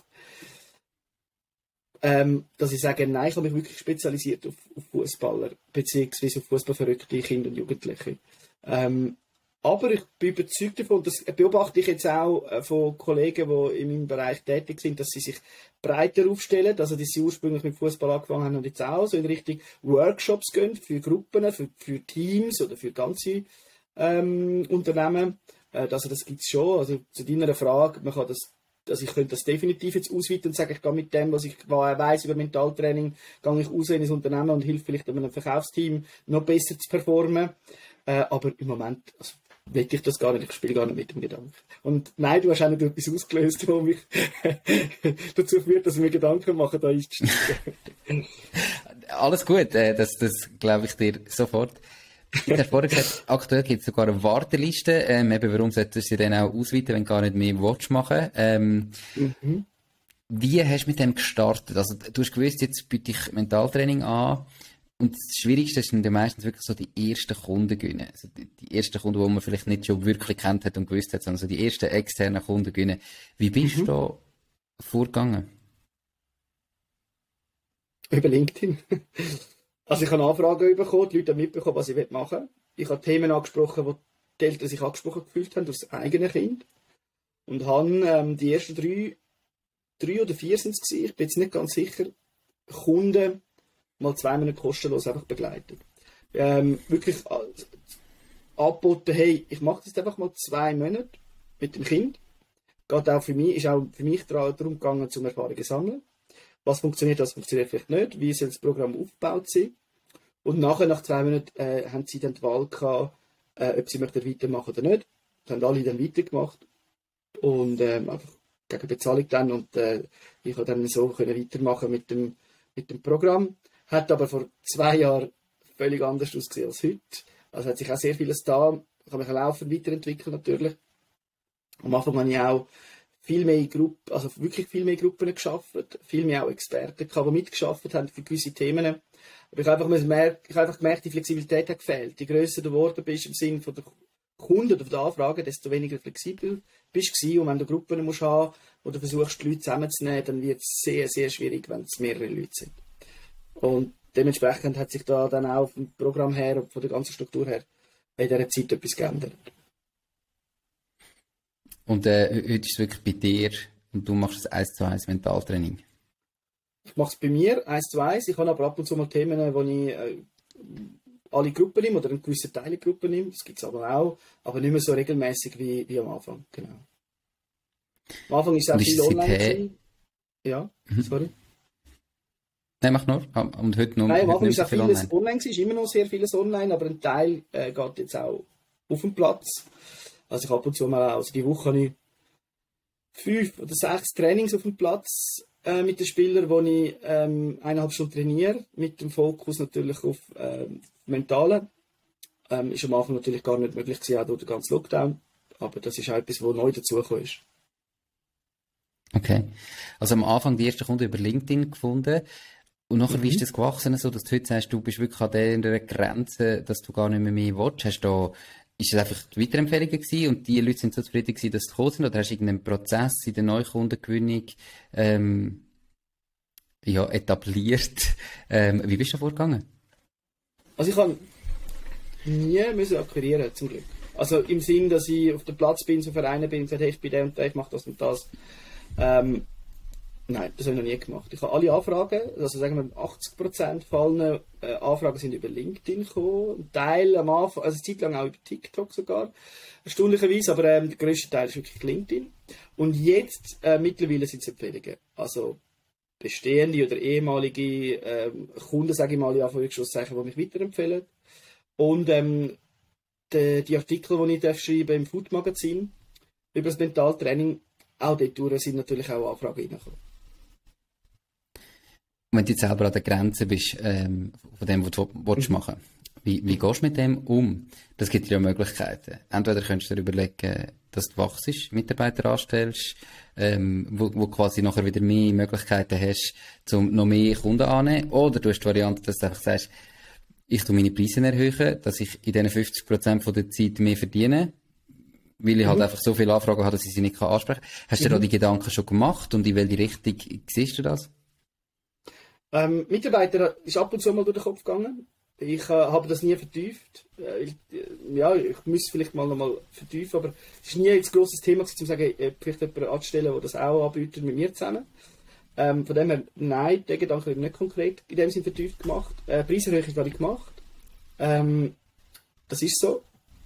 [SPEAKER 2] Ähm, dass ich sage, nein, ich habe mich wirklich spezialisiert auf, auf Fußballer, beziehungsweise auf fußballverrückte Kinder und Jugendliche. Ähm, Aber ich bin überzeugt davon, das beobachte ich jetzt auch äh, von Kollegen, die in meinem Bereich tätig sind, dass sie sich breiter aufstellen, also dass sie ursprünglich mit Fußball angefangen haben und jetzt auch so in Richtung Workshops gehen, für Gruppen, für, für Teams oder für ganze ähm, Unternehmen. Äh, also das gibt es schon. Also zu deiner Frage, man kann das, also ich könnte das definitiv jetzt ausweiten und sagen, ich gehe mit dem, was ich weiss über Mentaltraining, gehe ich raus in ein Unternehmen und hilf vielleicht einem Verkaufsteam noch besser zu performen. Äh, aber im Moment, also, will ich das gar nicht, ich spiele gar nicht mit dem Gedanken. Und nein, du hast auch nicht etwas ausgelöst, was mich dazu führt, dass ich mir Gedanken mache, da einzusteigen.
[SPEAKER 1] Alles gut, äh, das, das glaube ich dir sofort. Ich habe vorhin gesagt, aktuell gibt es sogar eine Warteliste, ähm, eben warum solltest du sie dann auch ausweiten, wenn du gar nicht mehr willst machen. Ähm, mhm. Wie hast du mit dem gestartet? Also du hast gewusst, jetzt biete ich Mentaltraining an. Und das Schwierigste ist dann meistens wirklich so die ersten Kunden gewinnen. Also die, die ersten Kunden, die man vielleicht nicht schon wirklich kennt hat und gewusst hat, sondern so die ersten externen Kunden gewinnen. Wie bist mhm. du da vorgegangen?
[SPEAKER 2] Über LinkedIn. Also ich habe Anfragen bekommen, die Leute haben mitbekommen, was ich machen will. Ich habe Themen angesprochen, wo die Eltern sich angesprochen gefühlt haben durch das eigene Kind. Und habe ähm, die ersten drei, drei oder vier sind es gewesen, ich bin jetzt nicht ganz sicher, Kunden mal zwei Monate kostenlos einfach begleitet. Ähm, wirklich angeboten, hey, ich mache das einfach mal zwei Monate mit dem Kind. Geht auch für mich, ist auch für mich darum gegangen, zum Erfahrungen sammeln. Was funktioniert, was funktioniert vielleicht nicht, wie soll das Programm aufgebaut sein. Und nachher, nach zwei Monaten, äh, haben sie dann die Wahl gehabt, äh, ob sie möchten weitermachen oder nicht. Das haben alle dann weitergemacht. Und ähm, einfach gegen Bezahlung dann. Und äh, ich konnte dann so können weitermachen mit dem, mit dem Programm. Hat aber vor zwei Jahren völlig anders ausgesehen als heute. Also hat sich auch sehr vieles da. Ich habe mich auch laufend weiterentwickelt natürlich. Am Anfang habe ich auch viel mehr Gruppen, also wirklich viel mehr Gruppen geschafft, viel mehr auch Experten gehabt, die mitgeschafft haben für gewisse Themen. Aber ich habe einfach, merken, ich habe einfach gemerkt, die Flexibilität hat gefehlt. Je grösser du geworden bist im Sinne von der Kunden oder von der Anfrage, desto weniger flexibel bist du. Und wenn du Gruppen musst haben, wo du versuchst, die Leute zusammenzunehmen, dann wird es sehr, sehr schwierig, wenn es mehrere Leute sind. Und dementsprechend hat sich da dann auch vom Programm her und von der ganzen Struktur her in dieser Zeit etwas geändert.
[SPEAKER 1] Und äh, heute ist es wirklich bei dir und du machst das eins zu eins Mentaltraining?
[SPEAKER 2] Ich mache es bei mir eins zu eins. Ich habe aber ab und zu mal Themen, wo ich äh, alle Gruppen nehme oder einen gewissen Teil der Gruppe nehme. Das gibt es aber auch, aber nicht mehr so regelmäßig wie, wie am Anfang. Genau. Am Anfang ist es auch viel online gewesen. Ja, mhm. sorry.
[SPEAKER 1] Nein, mach nur. Und heute noch.
[SPEAKER 2] Nein, am Anfang ist auch vieles online. online gewesen, ist immer noch sehr vieles online, aber ein Teil äh, geht jetzt auch auf den Platz. Also ich ab und zu mal, also die Woche habe ich fünf oder sechs Trainings auf dem Platz äh, mit den Spielern, wo ich ähm, eineinhalb Stunden trainiere, mit dem Fokus natürlich auf ähm, Mentale. Ähm, ist am Anfang natürlich gar nicht möglich gewesen, auch durch den ganzen Lockdown, aber das ist auch etwas, was neu dazugekommen ist.
[SPEAKER 1] Okay. Also am Anfang die ersten Kunden über LinkedIn gefunden. Und nachher, mhm. wie ist das gewachsen, so dass du heute sagst, du bist wirklich an der Grenze, dass du gar nicht mehr mehr willst? Hast du, ist das einfach die Weiterempfehlungen gewesen und die Leute sind so zufrieden gewesen, dass sie gekommen sind? Oder hast du irgendeinen Prozess in der Neukundengewinnung ähm, ja, etabliert? Ähm, wie bist du da vorgegangen?
[SPEAKER 2] Also ich habe nie müssen akquirieren, zum Glück. Also im Sinn, dass ich auf dem Platz bin, so Vereine bin und sage, hey, ich bin der und der, ich mache das und das. Ähm, Nein, das habe ich noch nie gemacht. Ich habe alle Anfragen, also sagen wir achtzig Prozent von allen äh, Anfragen sind über LinkedIn gekommen. Ein Teil am Anfang, also eine Zeit lang auch über TikTok sogar, erstaunlicherweise, aber ähm, der grösste Teil ist wirklich LinkedIn. Und jetzt, äh, mittlerweile sind es Empfehlungen. Also bestehende oder ehemalige ähm, Kunden, sage ich mal, in Anführungszeichen, die mich weiterempfehlen. Und ähm, die, die Artikel, die ich darf schreiben im Food Magazin über das Mentaltraining, auch dort sind natürlich auch Anfragen reingekommen.
[SPEAKER 1] Wenn du jetzt selber an der Grenze bist, ähm, von dem, was du willst machen, wie, wie gehst du mit dem um? Das gibt dir ja Möglichkeiten. Entweder könntest du dir überlegen, dass du wachst, Mitarbeiter anstellst, ähm, wo, wo quasi nachher wieder mehr Möglichkeiten hast, um noch mehr Kunden anzunehmen. Oder du hast die Variante, dass du einfach sagst, ich tue meine Preise erhöhen, dass ich in diesen fünfzig Prozent von der Zeit mehr verdiene, weil ich mhm. halt einfach so viele Anfragen habe, dass ich sie nicht ansprechen kann. Hast du mhm. dir da die Gedanken schon gemacht und in welche Richtung siehst du das?
[SPEAKER 2] Ähm, Mitarbeiter ist ab und zu mal durch den Kopf gegangen. Ich äh, habe das nie vertieft. Äh, ich, äh, ja, ich müsste vielleicht mal noch mal vertiefen, aber es ist nie ein grosses Thema gewesen, um zu sagen, äh, vielleicht jemanden anzustellen, der das auch anbietet mit mir zusammen. Ähm, von dem her, nein, den Gedanken habe ich nicht konkret in dem Sinne vertieft gemacht. Äh, Preiserhöhung habe ich gemacht. Ähm, das ist so.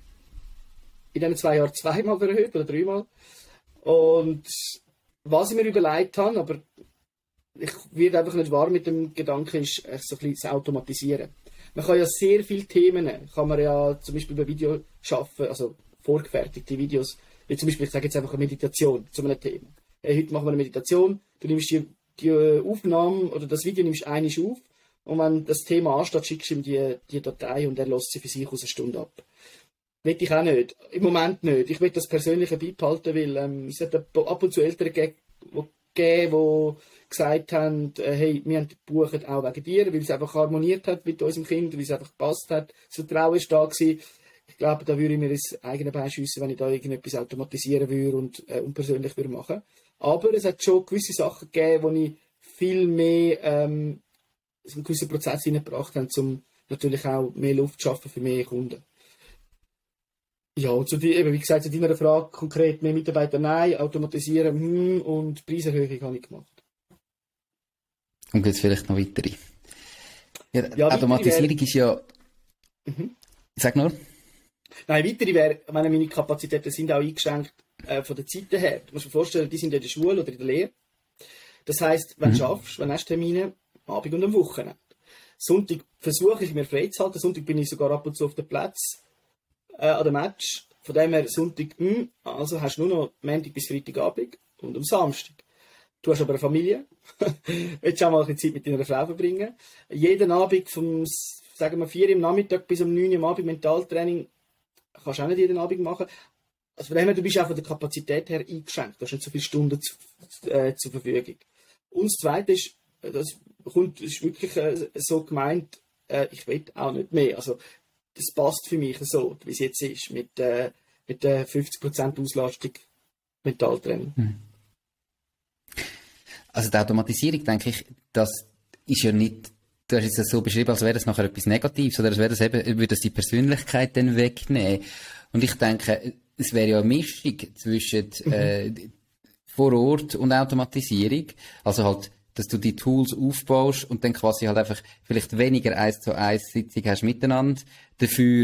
[SPEAKER 2] In diesen zwei Jahren zweimal erhöht oder dreimal. Und was ich mir überlegt habe, aber ich werde einfach nicht wahr mit dem Gedanken, ist, so ein bisschen zu automatisieren. Man kann ja sehr viele Themen, kann man ja zum Beispiel bei Video schaffen, also vorgefertigte Videos, wie zum Beispiel, ich sage jetzt einfach eine Meditation zu einem Thema. Hey, heute machen wir eine Meditation, du nimmst die, die Aufnahme oder das Video nimmst einmal auf und wenn das Thema ansteht, schickst du ihm die, die Datei und er lässt sie für sich aus einer Stunde ab. Will ich auch nicht. Im Moment nicht. Ich will das Persönliche beibehalten, weil ähm, es hat ab und zu Eltern gegeben, die gesagt haben, äh, hey, wir haben gebucht auch wegen dir, weil es einfach harmoniert hat mit unserem Kind, weil es einfach gepasst hat. Das Vertrauen ist da gewesen. Ich glaube, da würde ich mir ins eigene Bein schiessen, wenn ich da irgendetwas automatisieren würde und äh, unpersönlich würde machen. Aber es hat schon gewisse Sachen gegeben, wo ich viel mehr ähm, einen gewissen Prozess hineingebracht habe, um natürlich auch mehr Luft zu schaffen für mehr Kunden. Ja, und zu die, eben, wie gesagt, zu deiner Frage konkret, mehr Mitarbeiter nein, automatisieren hm, und Preiserhöhung habe ich gemacht.
[SPEAKER 1] Und jetzt vielleicht noch weitere. Ja,
[SPEAKER 2] ja,
[SPEAKER 1] Automatisierung
[SPEAKER 2] wär...
[SPEAKER 1] ist ja... Mhm. Sag nur.
[SPEAKER 2] Nein, weitere wäre, meine Kapazitäten sind auch eingeschränkt äh, von der Zeit her. Du musst dir vorstellen, die sind in der Schule oder in der Lehre. Das heisst, wenn mhm. du schaffst, wenn hast du Termine, am Abend und am Wochenende. Sonntag versuche ich mir frei zu halten. Sonntag bin ich sogar ab und zu auf dem Platz äh, an dem Match. Von dem her Sonntag, mh, also hast du nur noch Montag bis Freitagabend und am Samstag. Du hast aber eine Familie. Willst auch mal ein bisschen Zeit mit deiner Frau verbringen. Jeden Abend vom, sagen wir, vier Uhr am Nachmittag bis um neun Uhr am Abend Mentaltraining kannst du auch nicht jeden Abend machen. Also von dem her, du bist auch von der Kapazität her eingeschränkt. Du hast nicht so viele Stunden zu, äh, zur Verfügung. Und das Zweite ist, das kommt, ist wirklich äh, so gemeint, äh, ich will auch nicht mehr. Also das passt für mich so, wie es jetzt ist, mit, äh, mit der fünfzig Prozent Auslastung Mentaltraining. Hm.
[SPEAKER 1] Also die Automatisierung, denke ich, das ist ja nicht, du hast es so beschrieben, als wäre das nachher etwas Negatives, oder als wäre das eben, würde das die Persönlichkeit dann wegnehmen. Und ich denke, es wäre ja eine Mischung zwischen mhm. äh, vor Ort und Automatisierung. Also halt, dass du die Tools aufbaust und dann quasi halt einfach vielleicht weniger eins zu eins Sitzung hast miteinander, dafür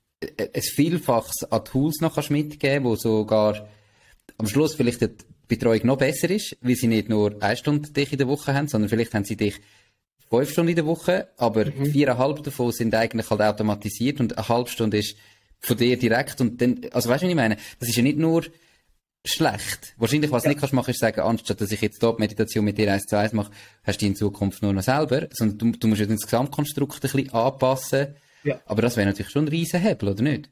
[SPEAKER 1] ein Vielfaches an Tools noch kannst mitgeben, wo sogar am Schluss vielleicht die Betreuung noch besser ist, weil sie nicht nur eine Stunde dich in der Woche haben, sondern vielleicht haben sie dich fünf Stunden in der Woche, aber mhm. viereinhalb davon sind eigentlich halt automatisiert und eine halbe Stunde ist von dir direkt und dann, also weißt du, was ich meine? Das ist ja nicht nur schlecht. Wahrscheinlich, was du ja. nicht kannst machen, ist sagen, anstatt dass ich jetzt dort Meditation mit dir eins zu eins mache, hast du die in Zukunft nur noch selber, sondern du, du musst ja das Gesamtkonstrukt ein bisschen anpassen. Ja. Aber das wäre natürlich schon ein riesen Hebel, oder nicht?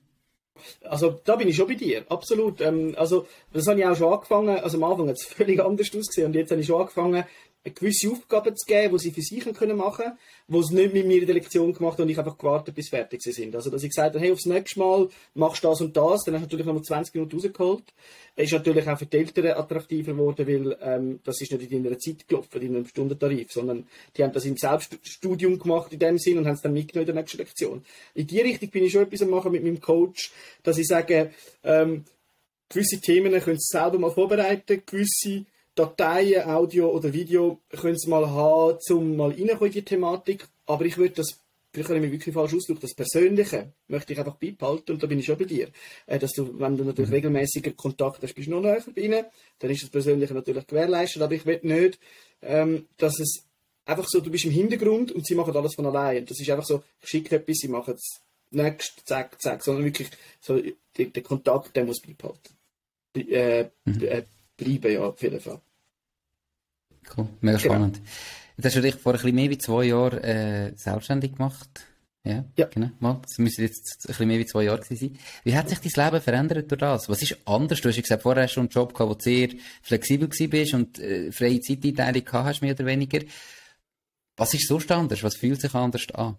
[SPEAKER 2] Also, da bin ich schon bei dir, absolut. Ähm, also, das habe ich auch schon angefangen, also am Anfang hat es völlig anders ausgesehen und jetzt habe ich schon angefangen, gewisse Aufgaben zu geben, die sie für sich machen können, die sie nicht mit mir in der Lektion gemacht haben und ich einfach gewartet, bis fertig sie sind. Also, dass ich gesagt habe, hey, aufs nächste Mal machst du das und das, dann hast du natürlich noch mal zwanzig Minuten rausgeholt. Ist natürlich auch für die Eltern attraktiver geworden, weil ähm, das ist nicht in deiner Zeit gelaufen, in einem Stundentarif, sondern die haben das im Selbststudium gemacht in dem Sinn und haben es dann mitgenommen in der nächsten Lektion. In die Richtung bin ich schon etwas am machen mit meinem Coach, dass ich sage, ähm, gewisse Themen können Sie selber mal vorbereiten, gewisse Dateien, Audio oder Video können Sie mal haben, um mal reinkommen in die Thematik, aber ich würde das, vielleicht habe ich mich wirklich falsch ausgedrückt, das Persönliche möchte ich einfach beibehalten und da bin ich schon bei dir. Äh, dass du, wenn du natürlich mhm. regelmäßiger Kontakt hast, bist du noch näher bei ihnen, dann ist das Persönliche natürlich gewährleistet, aber ich will nicht, ähm, dass es einfach so, du bist im Hintergrund und sie machen alles von allein. Das ist einfach so, ich schicke etwas, sie machen es nächst, zack, zack, sondern wirklich so, der, der Kontakt, der muss beibehalten. Äh, mhm. äh, bleiben, ja, auf jeden Fall.
[SPEAKER 1] Cool, mega genau. Spannend. Jetzt hast du dich vor ein bisschen mehr wie zwei Jahren äh, selbstständig gemacht. Ja, ja. Genau. Mal, das müssen jetzt ein bisschen mehr wie zwei Jahre sein. Wie hat sich dein Leben verändert durch das? Was ist anders? Du hast ja gesagt, vorher hast du einen Job gehabt, wo du sehr flexibel warst und äh, freie Zeiteinteilung gehabt hast, mehr oder weniger. Was ist so anders? Was fühlt sich anders an?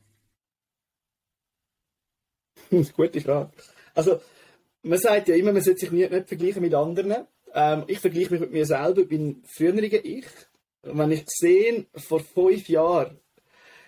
[SPEAKER 2] Gute Frage. Also, man sagt ja immer, man sollte sich nicht, nicht vergleichen mit anderen. Ähm, ich vergleiche mich mit mir selber, bin früheriger Ich. Wenn ich sehe, vor fünf Jahren,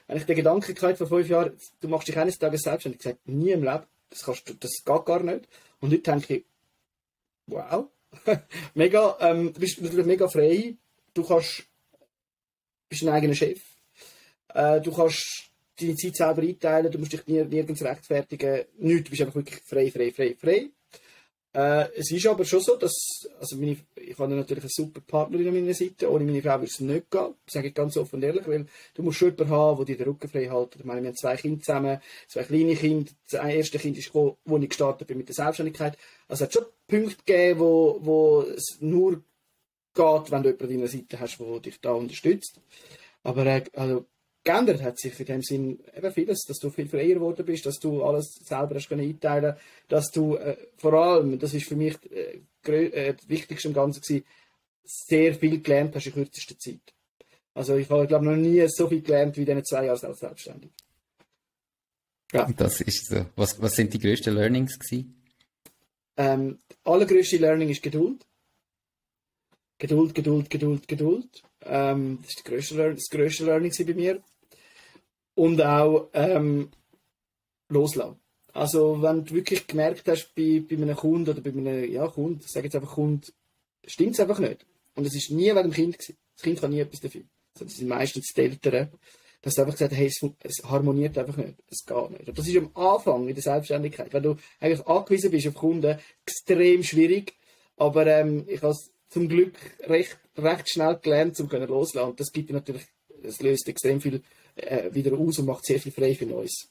[SPEAKER 2] Wenn ich den Gedanken hatte vor fünf Jahren, du machst dich eines Tages selbstständig, ich gesagt, nie im Leben, das, kannst du, das geht gar nicht. Und heute denke ich, wow, mega, ähm, du bist natürlich mega frei, du kannst, bist ein eigener Chef, äh, du kannst deine Zeit selber einteilen, du musst dich nie, nirgends rechtfertigen, nichts, du bist einfach wirklich frei, frei, frei, frei. Äh, es ist aber schon so, dass, also meine, ich habe natürlich eine super Partnerin an meiner Seite, ohne meine Frau würde es nicht gehen, das sage ich ganz offen und ehrlich, weil du musst schon jemanden haben, der dir den Rücken frei hält. Ich meine, wir haben zwei Kinder zusammen, zwei kleine Kinder, das erste Kind ist gekommen, wo ich gestartet bin mit der Selbstständigkeit. Also es hat schon Punkte gegeben, wo, wo es nur geht, wenn du jemanden an deiner Seite hast, der dich da unterstützt. Aber äh, also, geändert hat sich in dem Sinn eben vieles, dass du viel freier geworden bist, dass du alles selber hast können einteilen, dass du äh, vor allem, das ist für mich äh, äh, das Wichtigste im Ganzen gewesen, sehr viel gelernt hast in kürzester Zeit. Also ich habe, glaube noch nie so viel gelernt wie in diesen zwei Jahren als selbstständig.
[SPEAKER 1] Ja. Das ist so. Was, was sind die grössten Learnings gewesen?
[SPEAKER 2] Ähm, allergrößte Learning ist Geduld. Geduld, Geduld, Geduld, Geduld. Ähm, das ist das grösste, das grösste Learning bei mir. Und auch ähm, loslassen. Also wenn du wirklich gemerkt hast, bei, bei einem Kunden oder bei einem ja, Kunden, ich sage jetzt einfach Kunden, stimmt es einfach nicht. Und es ist nie wegen dem Kind gewesen. Das Kind kann nie etwas dafür. Das sind meistens die Eltern, dass du einfach gesagt hast, hey, es, es harmoniert einfach nicht. Es geht nicht. Und das ist am Anfang in der Selbstständigkeit, wenn du eigentlich angewiesen bist auf Kunden, extrem schwierig. Aber ähm, ich habe es zum Glück recht, recht schnell gelernt, um loszulassen. Und das gibt dir natürlich, das löst extrem viel äh, wieder aus und macht sehr viel frei für Neues.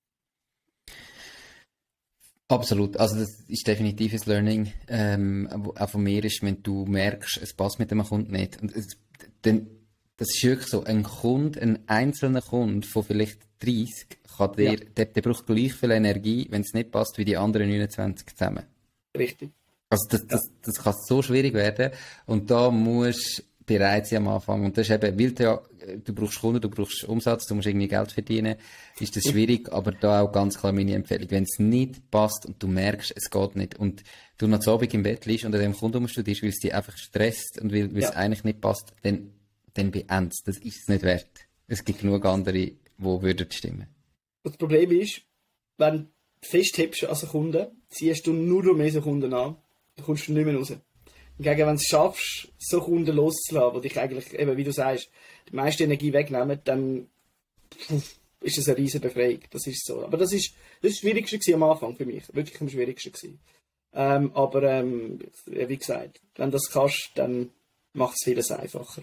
[SPEAKER 1] Absolut. Also das ist definitiv ein Learning, ähm, auch von mir ist, wenn du merkst, es passt mit dem Kunden nicht. Und es, dann, das ist wirklich so, ein Kunde, ein einzelner Kunde von vielleicht dreißig, kann dir, ja. der, der braucht gleich viel Energie, wenn es nicht passt, wie die anderen neunundzwanzig zusammen.
[SPEAKER 2] Richtig.
[SPEAKER 1] Also das, das, ja. das kann so schwierig werden und da musst bereit sein am Anfang. Und das ist eben, weil du ja, du brauchst Kunden, du brauchst Umsatz, du musst irgendwie Geld verdienen, ist das schwierig, aber da auch ganz klar meine Empfehlung. Wenn es nicht passt und du merkst, es geht nicht und du noch zu Abend im Bett liegst und an dem Kunden umstudierst, weil es dich einfach stresst und weil, weil ja. es eigentlich nicht passt, dann, dann beendest. Das ist es nicht wert. Es gibt genug andere, die würden stimmen.
[SPEAKER 2] Das Problem ist, wenn du festhebst als Kunden, ziehst du nur noch mehr so Kunden an, dann kommst du nicht mehr raus. Hingegen, wenn du es schaffst, so Kunden loszulassen, die dich eigentlich, eben, wie du sagst, die meiste Energie wegnehmen, dann pff, ist das eine riesen Befreiung. Das ist so. Aber das ist das, ist das Schwierigste am Anfang für mich. Wirklich am Schwierigsten gewesen. Ähm, aber, ähm, wie gesagt, wenn du das kannst, dann macht es vieles einfacher.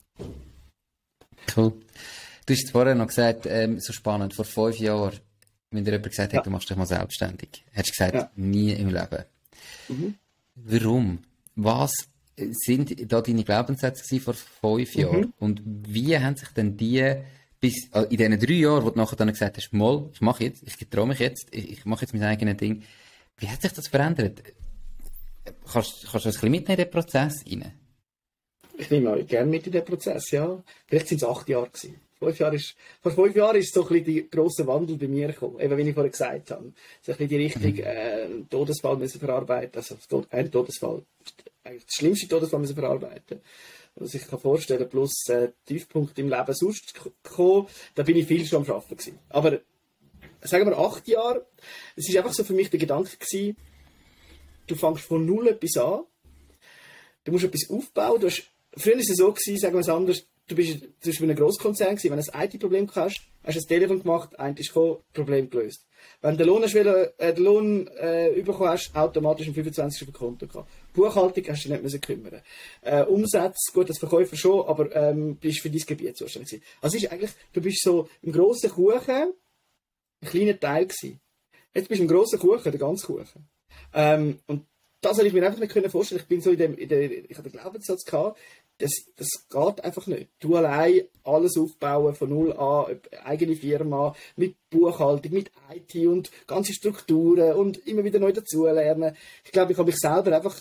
[SPEAKER 1] Cool. Du hast vorher noch gesagt, ähm, so spannend, vor fünf Jahren, wenn dir jemand gesagt hat, ja. du machst dich mal selbstständig, hättest du gesagt, ja. nie im Leben. Mhm. Warum? Was sind da deine Glaubenssätze vor fünf Jahren? Mhm. Und wie haben sich denn die bis in diesen drei Jahren, wo du nachher dann gesagt hast, mal, ich mache jetzt, ich traue mich jetzt, ich, ich mache jetzt mein eigenes Ding. Wie hat sich das verändert? Kannst, kannst du ein bisschen mitnehmen in den Prozess rein?
[SPEAKER 2] Ich nehme auch gerne mit in den Prozess, ja. Vielleicht sind es acht Jahre gewesen. Fünf Jahre ist, vor fünf Jahren ist so ein bisschen der grosse Wandel bei mir gekommen. Eben, wie ich vorher gesagt habe. So ein bisschen die Richtung, äh, Todesfall müssen verarbeiten. Also, ein Todesfall. Eigentlich das schlimmste Todesfall müssen verarbeiten. Was ich kann vorstellen, plus, äh, Tiefpunkt im Leben sonst gekommen. Da bin ich viel schon am Arbeiten gewesen. Aber, sagen wir acht Jahre. Es ist einfach so für mich der Gedanke gewesen, du fängst von null etwas an. Du musst etwas aufbauen. Du hast, früher war es so gewesen, sagen wir es anders, du bist zum Beispiel in einem Grosskonzern gewesen, wenn du ein I T-Problem hast, hast du ein Telefon gemacht, eins ist gekommen, Problem gelöst. Wenn du den Lohn, hast, äh, den Lohn äh, bekommen hast, automatisch am fünfundzwanzigsten auf dem Konto gehabt. Buchhaltung hast du dich nicht müssen kümmern. Äh, Umsatz, gut, als Verkäufer schon, aber ähm, bist für dein Gebiet zuständig gewesen. Also es ist eigentlich, du bist so im grossen Kuchen ein kleiner Teil gewesen. Jetzt bist du im grossen Kuchen, der ganze Kuchen. Ähm, und das hätte ich mir einfach nicht vorstellen. Ich bin so in dem, in der, ich hatte den Glaubenssatz gehabt, das, das geht einfach nicht. Du allein alles aufbauen von null an, eigene Firma, mit Buchhaltung, mit I T und ganze Strukturen und immer wieder neu dazulernen. Ich glaube, ich habe mich selber einfach,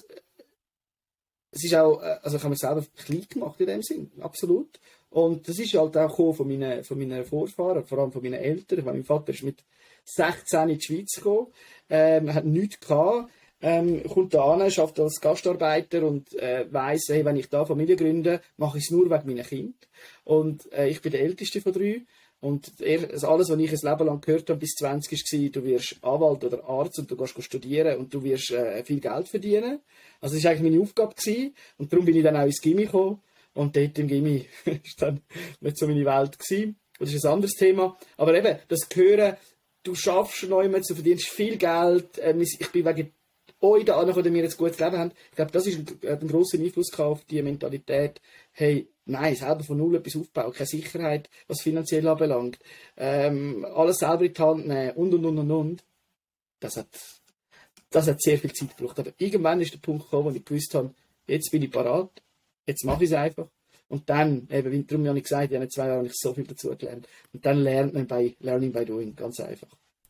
[SPEAKER 2] es ist auch, also ich habe mich selber klein gemacht in dem Sinn, absolut. Und das ist halt auch von meinen, von meinen Vorfahren, vor allem von meinen Eltern. Mein Vater ist mit sechzehn in die Schweiz gekommen, ähm, hat nichts gehabt. Ähm, kommt da an, schafft als Gastarbeiter und äh, weiss, hey, wenn ich da Familie gründe, mache ich es nur wegen meiner Kinder. Und äh, ich bin der Älteste von drei. Und er, also alles, was ich ein Leben lang gehört habe, bis zwanzig war, du wirst Anwalt oder Arzt und du gehst studieren und du wirst äh, viel Geld verdienen. Also das war eigentlich meine Aufgabe gewesen. Und darum bin ich dann auch ins Gymi gekommen. Und dort im Gymi war dann nicht so meine Welt gewesen. Und das ist ein anderes Thema. Aber eben, das Hören, du schaffst neu, du verdienst viel Geld. Ähm, ich bin wegen euch da angekommen, wir jetzt gutes Leben haben. Ich glaube, das ist ein, hat einen grossen Einfluss auf die Mentalität. Hey, nein, selber von null etwas aufbauen, keine Sicherheit, was finanziell anbelangt. Ähm, alles selber in die Hand nehmen und, und, und, und, und. Das hat, das hat sehr viel Zeit gebraucht. Aber irgendwann ist der Punkt gekommen, wo ich gewusst habe, jetzt bin ich parat, jetzt mache ich es einfach. Und dann, eben, wie darum habe ich gesagt, in den zwei Jahren habe ich so viel dazu gelernt. Und dann lernt man bei Learning by Doing, ganz einfach.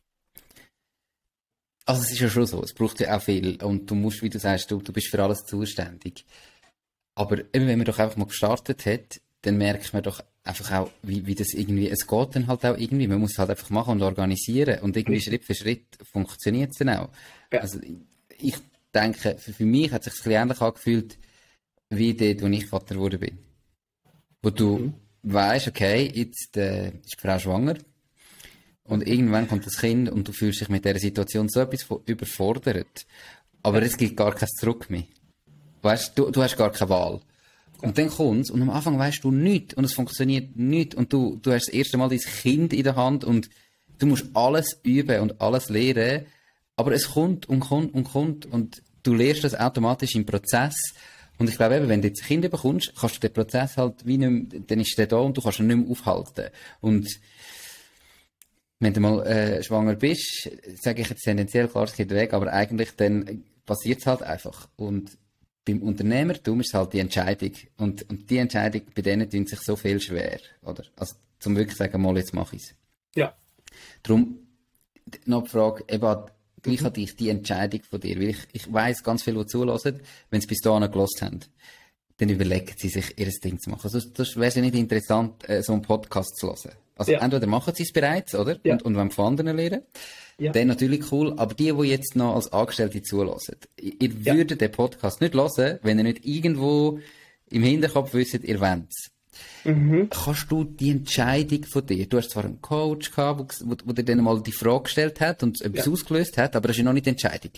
[SPEAKER 1] Also es ist ja schon so, es braucht ja auch viel und du musst, wie du sagst, du, du bist für alles zuständig. Aber eben, wenn man doch einfach mal gestartet hat, dann merkt man doch einfach auch, wie, wie das irgendwie, es geht dann halt auch irgendwie, man muss es halt einfach machen und organisieren und irgendwie Schritt für Schritt funktioniert es dann auch. Ja. Also ich denke, für, für mich hat es sich ein bisschen ähnlich angefühlt, wie dort, wo ich Vater geworden bin. Wo du mhm. weisst, okay, jetzt äh, ist die Frau schwanger. Und irgendwann kommt das Kind und du fühlst dich mit dieser Situation so etwas überfordert. Aber es gibt gar kein Zurück mehr. Weißt du, du hast gar keine Wahl. Und dann kommt's und am Anfang weisst du nichts und es funktioniert nicht und du, du hast das erste Mal dein Kind in der Hand und du musst alles üben und alles lernen. Aber es kommt und kommt und kommt und du lernst das automatisch im Prozess. Und ich glaube eben, wenn du jetzt Kinder bekommst, kannst du den Prozess halt wie nicht mehr, dann ist der da und du kannst ihn nicht mehr aufhalten. Und wenn du mal äh, schwanger bist, sage ich jetzt tendenziell, klar, es geht weg, aber eigentlich dann passiert es halt einfach. Und beim Unternehmertum ist es halt die Entscheidung. Und, und die Entscheidung, bei denen tun sich so viel schwer, oder? Also, zum wirklich sagen, mal, jetzt mache ich es.
[SPEAKER 2] Ja.
[SPEAKER 1] Darum, noch die Frage, eben, gleich mhm. an dich, die Entscheidung von dir. Weil ich, ich weiss, ganz viele, die zulassen, wenn sie bis dahin gelost haben, dann überlegen sie sich, ihr Ding zu machen. Also, das wäre ja nicht interessant, so einen Podcast zu hören. Also, ja. entweder machen sie es bereits, oder? Ja. Und, und wenn von anderen lernen. Ja. Dann natürlich cool. Aber die, die jetzt noch als Angestellte zulassen, ihr ja. würdet den Podcast nicht hören, wenn ihr nicht irgendwo im Hinterkopf wisst, ihr wollt. Mhm. Kannst du die Entscheidung von dir, du hast zwar einen Coach gehabt, wo, wo dir dann mal die Frage gestellt hat und etwas ja. ausgelöst hat, aber das ist ja noch nicht die Entscheidung.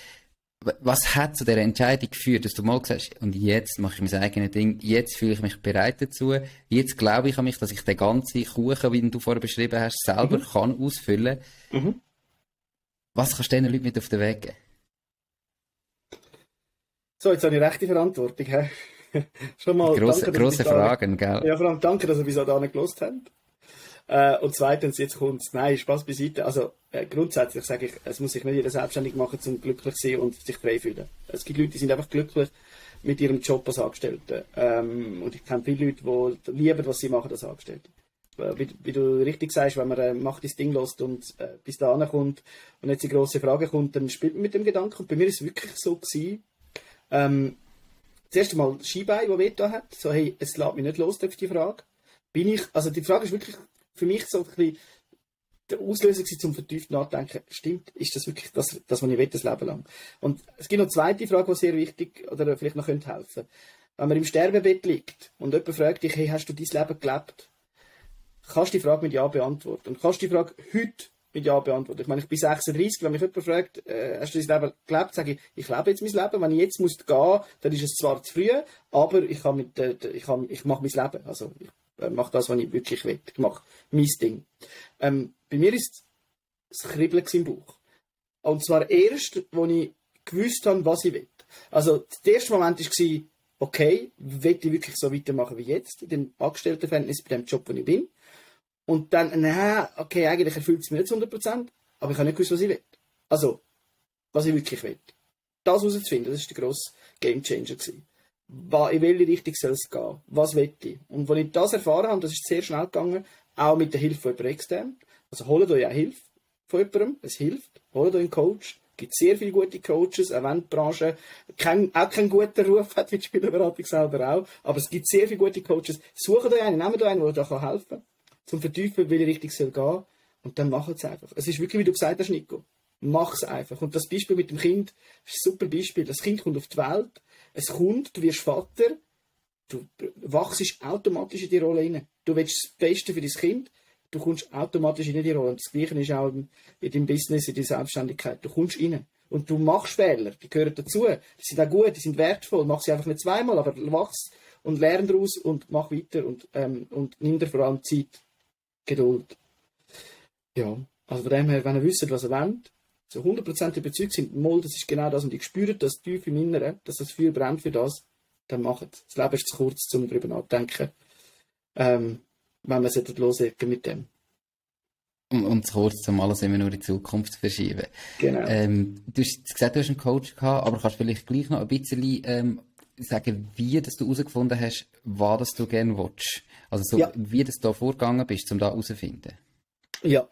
[SPEAKER 1] Was hat zu dieser Entscheidung geführt, dass du mal gesagt hast, und jetzt mache ich mein eigenes Ding, jetzt fühle ich mich bereit dazu, jetzt glaube ich an mich, dass ich den ganzen Kuchen, wie du vorher beschrieben hast, selber mhm. kann ausfüllen. Mhm. Was kannst du diesen Leuten mit auf den Weg geben?
[SPEAKER 2] So, jetzt habe ich rechte Verantwortung. He? Schon mal
[SPEAKER 1] grosse,
[SPEAKER 2] danke,
[SPEAKER 1] grosse Fragen, gell?
[SPEAKER 2] Ja, vor allem danke, dass ihr bis dahin gelost habt. Äh, und zweitens, jetzt kommt's. Nein, Spaß beiseite. Also, äh, grundsätzlich sage ich, es muss sich nicht jeder selbstständig machen, um glücklich zu sein und sich frei fühlen. Es gibt Leute, die sind einfach glücklich mit ihrem Job als Angestellte. Ähm, und ich kenne viele Leute, die lieben, was sie machen als Angestellte. Wie, wie du richtig sagst, wenn man äh, macht das Ding lässt und äh, bis dahin kommt und jetzt die grosse Frage kommt, dann spielt man mit dem Gedanken. Und bei mir ist es wirklich so gewesen, ähm, das erste Mal das Skibein, das Veto hat, so, hey, es lässt mich nicht los auf die Frage. Bin ich, also die Frage ist wirklich für mich so ein bisschen der Auslöser gewesen, zum vertieft nachdenken, stimmt, ist das wirklich das, das was ich will, das Leben lang? Und es gibt noch eine zweite Frage, die sehr wichtig oder vielleicht noch helfen könnte. Wenn man im Sterbebett liegt und jemand fragt dich, hey, hast du dein Leben gelebt? Kannst du die Frage mit Ja beantworten. Und kannst du die Frage heute mit Ja beantworten. Ich meine, ich bin sechsunddreißig, wenn mich jemand fragt, äh, hast du dein Leben gelebt, sage ich, ich lebe jetzt mein Leben. Wenn ich jetzt muss gehen, dann ist es zwar zu früh, aber ich, kann mit, äh, ich, kann, ich mache mein Leben. Also ich äh, mache das, was ich wirklich will. Ich mache mein Ding. Ähm, bei mir ist das Kribbeln im Bauch. Und zwar erst, als ich gewusst habe, was ich will. Also der erste Moment war, okay, will ich wirklich so weitermachen wie jetzt, in dem Angestelltenverhältnis, bei dem Job, wo ich bin. Und dann, nein, okay, eigentlich erfüllt es mir nicht zu hundert Prozent, aber ich habe nicht gewusst, was ich will. Also, was ich wirklich will. Das herauszufinden, das war der grosse Gamechanger gewesen. In welche Richtung soll es gehen? Was will ich? Und als ich das erfahren habe, das ist sehr schnell gegangen, auch mit der Hilfe von jemandem extern. Also holt euch auch Hilfe von jemandem, es hilft. Holt euch einen Coach. Es gibt sehr viele gute Coaches, auch wenn die Branche kein, auch keinen guten Ruf hat, wie die Spielerberatung selber auch. Aber es gibt sehr viele gute Coaches. Sucht euch einen, nehmt euch einen, der euch helfen kann. Zum Vertiefen, welche Richtung soll gehen. Und dann macht es einfach. Es ist wirklich, wie du gesagt hast, Nico. Mach es einfach. Und das Beispiel mit dem Kind ist ein super Beispiel. Das Kind kommt auf die Welt. Es kommt, du wirst Vater. Du wachst automatisch in die Rolle rein. Du willst das Beste für dein Kind. du kommst automatisch in die Rolle. Und das Gleiche ist auch in, in deinem Business, in der Selbstständigkeit. Du kommst rein. Und du machst Fehler, die gehören dazu. Die sind auch gut, die sind wertvoll. Mach sie einfach nicht zweimal, aber wachs und lern daraus und mach weiter. Und, ähm, und nimm dir vor allem Zeit, Geduld. Ja, also von dem her, wenn ihr wisst, was ihr wollt, so hundert Prozent überzeugt sind, mal, das ist genau das, und ich spüre das tief im Inneren, dass das Feuer brennt für das, dann macht es. Das Leben ist zu kurz, um darüber nachzudenken, ähm, wenn man es loslegen mit dem.
[SPEAKER 1] Und, und zu kurz, um alles immer nur in die Zukunft zu verschieben.
[SPEAKER 2] Genau.
[SPEAKER 1] Ähm, du hast gesagt, du hast einen Coach gehabt, aber kannst du vielleicht gleich noch ein bisschen ähm, sagen, wie dass du herausgefunden hast, was das du gerne willst? Also so,
[SPEAKER 2] Ja.
[SPEAKER 1] wie du da vorgegangen bist, um da herauszufinden?
[SPEAKER 2] Ja.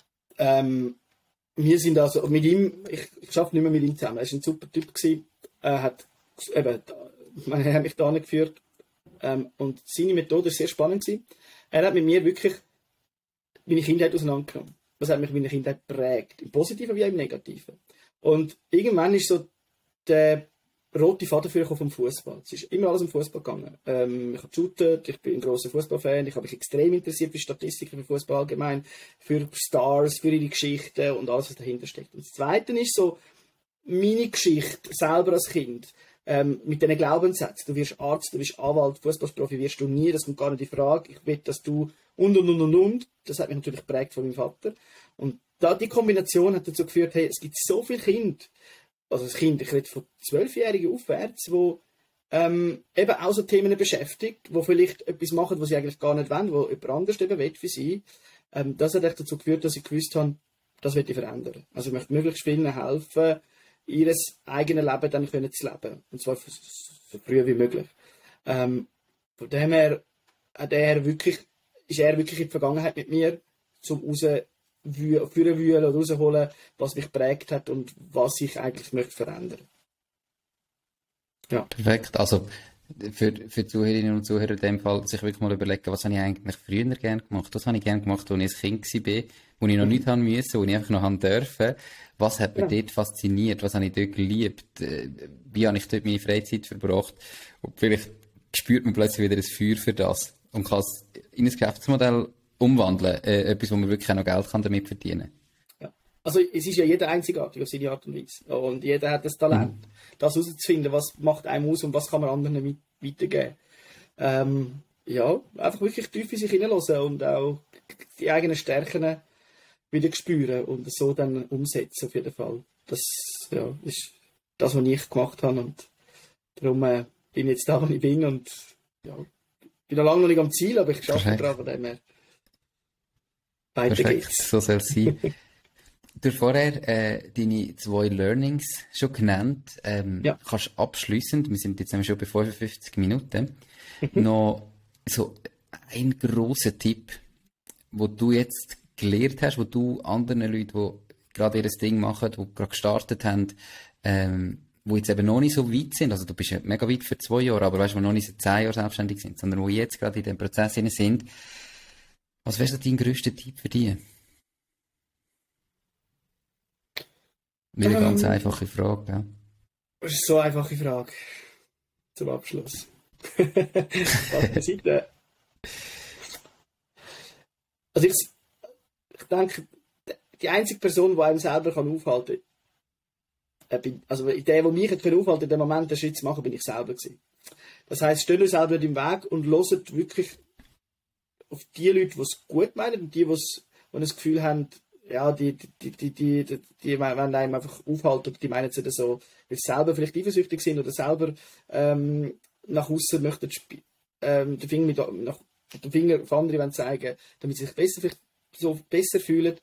[SPEAKER 2] Ähm, wir sind also mit ihm, ich, ich arbeite nicht mehr mit ihm zusammen, er war ein super Typ gewesen, er hat, eben, ich meine, er hat mich da geführt, ähm, und seine Methode war sehr spannend gewesen. Er hat mit mir wirklich meine Kindheit auseinandergenommen. Das hat mich meine Kindheit geprägt, im Positiven wie auch im Negativen. Und irgendwann ist so der rote Faden für vom Fußball. Es ist immer alles um Fußball gegangen. Ähm, ich habe geshootet, ich bin ein grosser Fußballfan, ich habe mich extrem interessiert für Statistiken, für Fußball allgemein, für Stars, für ihre Geschichten und alles, was dahinter steckt. Und das Zweite ist so meine Geschichte selber als Kind. Ähm, mit diesen Glaubenssätzen. Du wirst Arzt, du wirst Anwalt, Fußballprofi wirst du nie, das kommt gar nicht in Frage. Ich will, dass du und und und und und. Das hat mich natürlich geprägt von meinem Vater. Und da die Kombination hat dazu geführt, hey, es gibt so viele Kinder, also das Kind, ich rede von zwölfjährigen aufwärts, wo ähm, eben auch so Themen beschäftigt, wo vielleicht etwas machen, was sie eigentlich gar nicht wollen, wo jemand anderes eben will für sie. Ähm, das hat echt dazu geführt, dass ich gewusst habe, das will ich verändern. Also ich möchte möglichst vielen helfen, ihr eigenes Leben dann können zu leben. Und zwar so, so früh wie möglich. Ähm, von dem her hat er wirklich, ist er wirklich in die Vergangenheit mit mir, zum raus führen oder rausholen, was mich geprägt hat und was ich eigentlich möchte verändern. Ja.
[SPEAKER 1] Perfekt. Also für, für die Zuhörerinnen und Zuhörer in dem Fall sich wirklich mal überlegen, was habe ich eigentlich früher gerne gemacht? Was habe ich gerne gemacht, als ich ein Kind war, wo ich noch nichts haben musste, wo ich einfach noch haben dürfen. Was hat mich ja. dort fasziniert? Was habe ich dort geliebt? Wie habe ich dort meine Freizeit verbracht? Und vielleicht spürt man plötzlich wieder ein Feuer für das und kann es in ein Geschäftsmodell umwandeln. Äh, etwas, wo man wirklich auch noch Geld kann damit verdienen kann.
[SPEAKER 2] Ja. Also es ist ja jeder einzigartig auf seine Art und Weise. Und jeder hat das Talent, mhm. das herauszufinden, was macht einem aus und was kann man anderen weitergeben. Ähm, ja, einfach wirklich tief in sich hineinlassen und auch die eigenen Stärken wieder spüren und so dann umsetzen auf jeden Fall. Das ja, ist das, was ich gemacht habe und darum äh, bin ich jetzt da, wo ich bin und ja, bin noch lange noch nicht am Ziel, aber ich arbeite daran, von dem her. Weiter
[SPEAKER 1] Perfekt,
[SPEAKER 2] geht's.
[SPEAKER 1] so soll es sein. Du hast vorher äh, deine zwei Learnings schon genannt. Ähm,
[SPEAKER 2] ja.
[SPEAKER 1] Kannst abschliessend, wir sind jetzt nämlich schon bei fünfundfünfzig Minuten, noch so ein grosser Tipp, wo du jetzt gelernt hast, wo du anderen Leuten, die gerade ihr Ding machen, die gerade gestartet haben, ähm, wo jetzt eben noch nicht so weit sind, also du bist ja mega weit für zwei Jahre, aber weißt du, wo noch nicht seit zehn Jahren selbstständig sind, sondern wo jetzt gerade in dem Prozess sind, was wäre so dein grösster Tipp für die? Nicht eine ganz ähm, einfache Frage, ja?
[SPEAKER 2] Das ist so eine einfache Frage. Zum Abschluss. Seite. Also ich, ich denke, die einzige Person, die einem selber kann aufhalten kann, also der, der mich aufhalten kann, in dem Moment den Schritt zu machen, bin ich selber gewesen. Das heisst, stell euch selber im Weg und hört wirklich auf die Leute, die es gut meinen und die, die das Gefühl haben, ja, die, die, die, die, die, die wollen einem einfach aufhalten, die meinen es nicht so, weil sie selber vielleicht eifersüchtig sind oder selber ähm, nach außen möchten ähm, den Finger, mit, nach, den Finger auf andere wollen zeigen, damit sie sich besser, vielleicht so besser fühlen.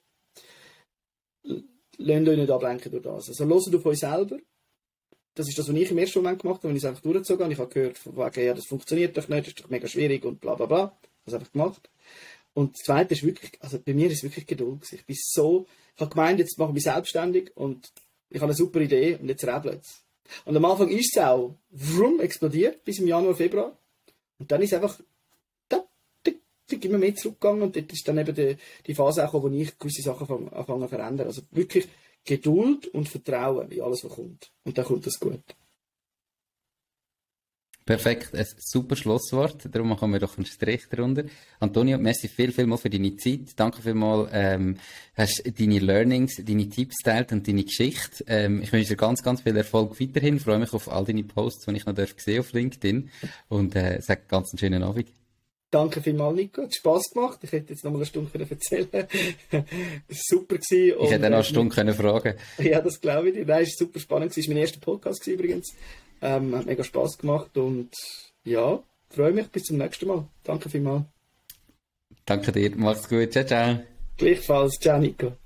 [SPEAKER 2] Lasst euch nicht ablenken durch das. Also hört auf euch selber. Das ist das, was ich im ersten Moment gemacht habe, wenn ich es einfach durchgezogen habe. Ich habe gehört, von wegen, ja, das funktioniert doch nicht, das ist doch mega schwierig und bla bla bla. Das habe ich einfach gemacht. Und das Zweite ist wirklich, also bei mir ist es wirklich Geduld. Ich bin so, ich habe gemeint, jetzt mache ich mich selbstständig und ich habe eine super Idee und jetzt rebelt es. Und am Anfang ist es auch vroom, explodiert, bis im Januar, Februar. Und dann ist es einfach da, da, da, immer mehr zurückgegangen und dort ist dann eben die, die Phase auch, wo ich gewisse Sachen anfangen zu verändern. Also wirklich Geduld und Vertrauen in alles, was kommt. Und dann kommt das gut.
[SPEAKER 1] Perfekt, ein super Schlusswort. Darum machen wir doch einen Strich darunter. Antonio, merci viel, viel mal für deine Zeit. Danke vielmals, ähm, hast deine Learnings, deine Tipps teilt und deine Geschichte. Ähm, ich wünsche dir ganz, ganz viel Erfolg weiterhin. Ich freue mich auf all deine Posts, die ich noch darf sehen auf LinkedIn. Und, äh, sag ganz einen schönen Abend.
[SPEAKER 2] Danke vielmals, Nico. Hat Spass gemacht. Ich hätte jetzt noch mal eine Stunde können erzählen können. Das war super. Gewesen.
[SPEAKER 1] Ich hätte auch noch eine Stunde können fragen.
[SPEAKER 2] Ja, das glaube ich dir. Nein, es war super spannend. Es war mein erster Podcast übrigens. Ähm, hat mega Spass gemacht und ja, freue mich. Bis zum nächsten Mal. Danke vielmals.
[SPEAKER 1] Danke dir. Mach's gut. Ciao, ciao.
[SPEAKER 2] Gleichfalls. Ciao, Nico.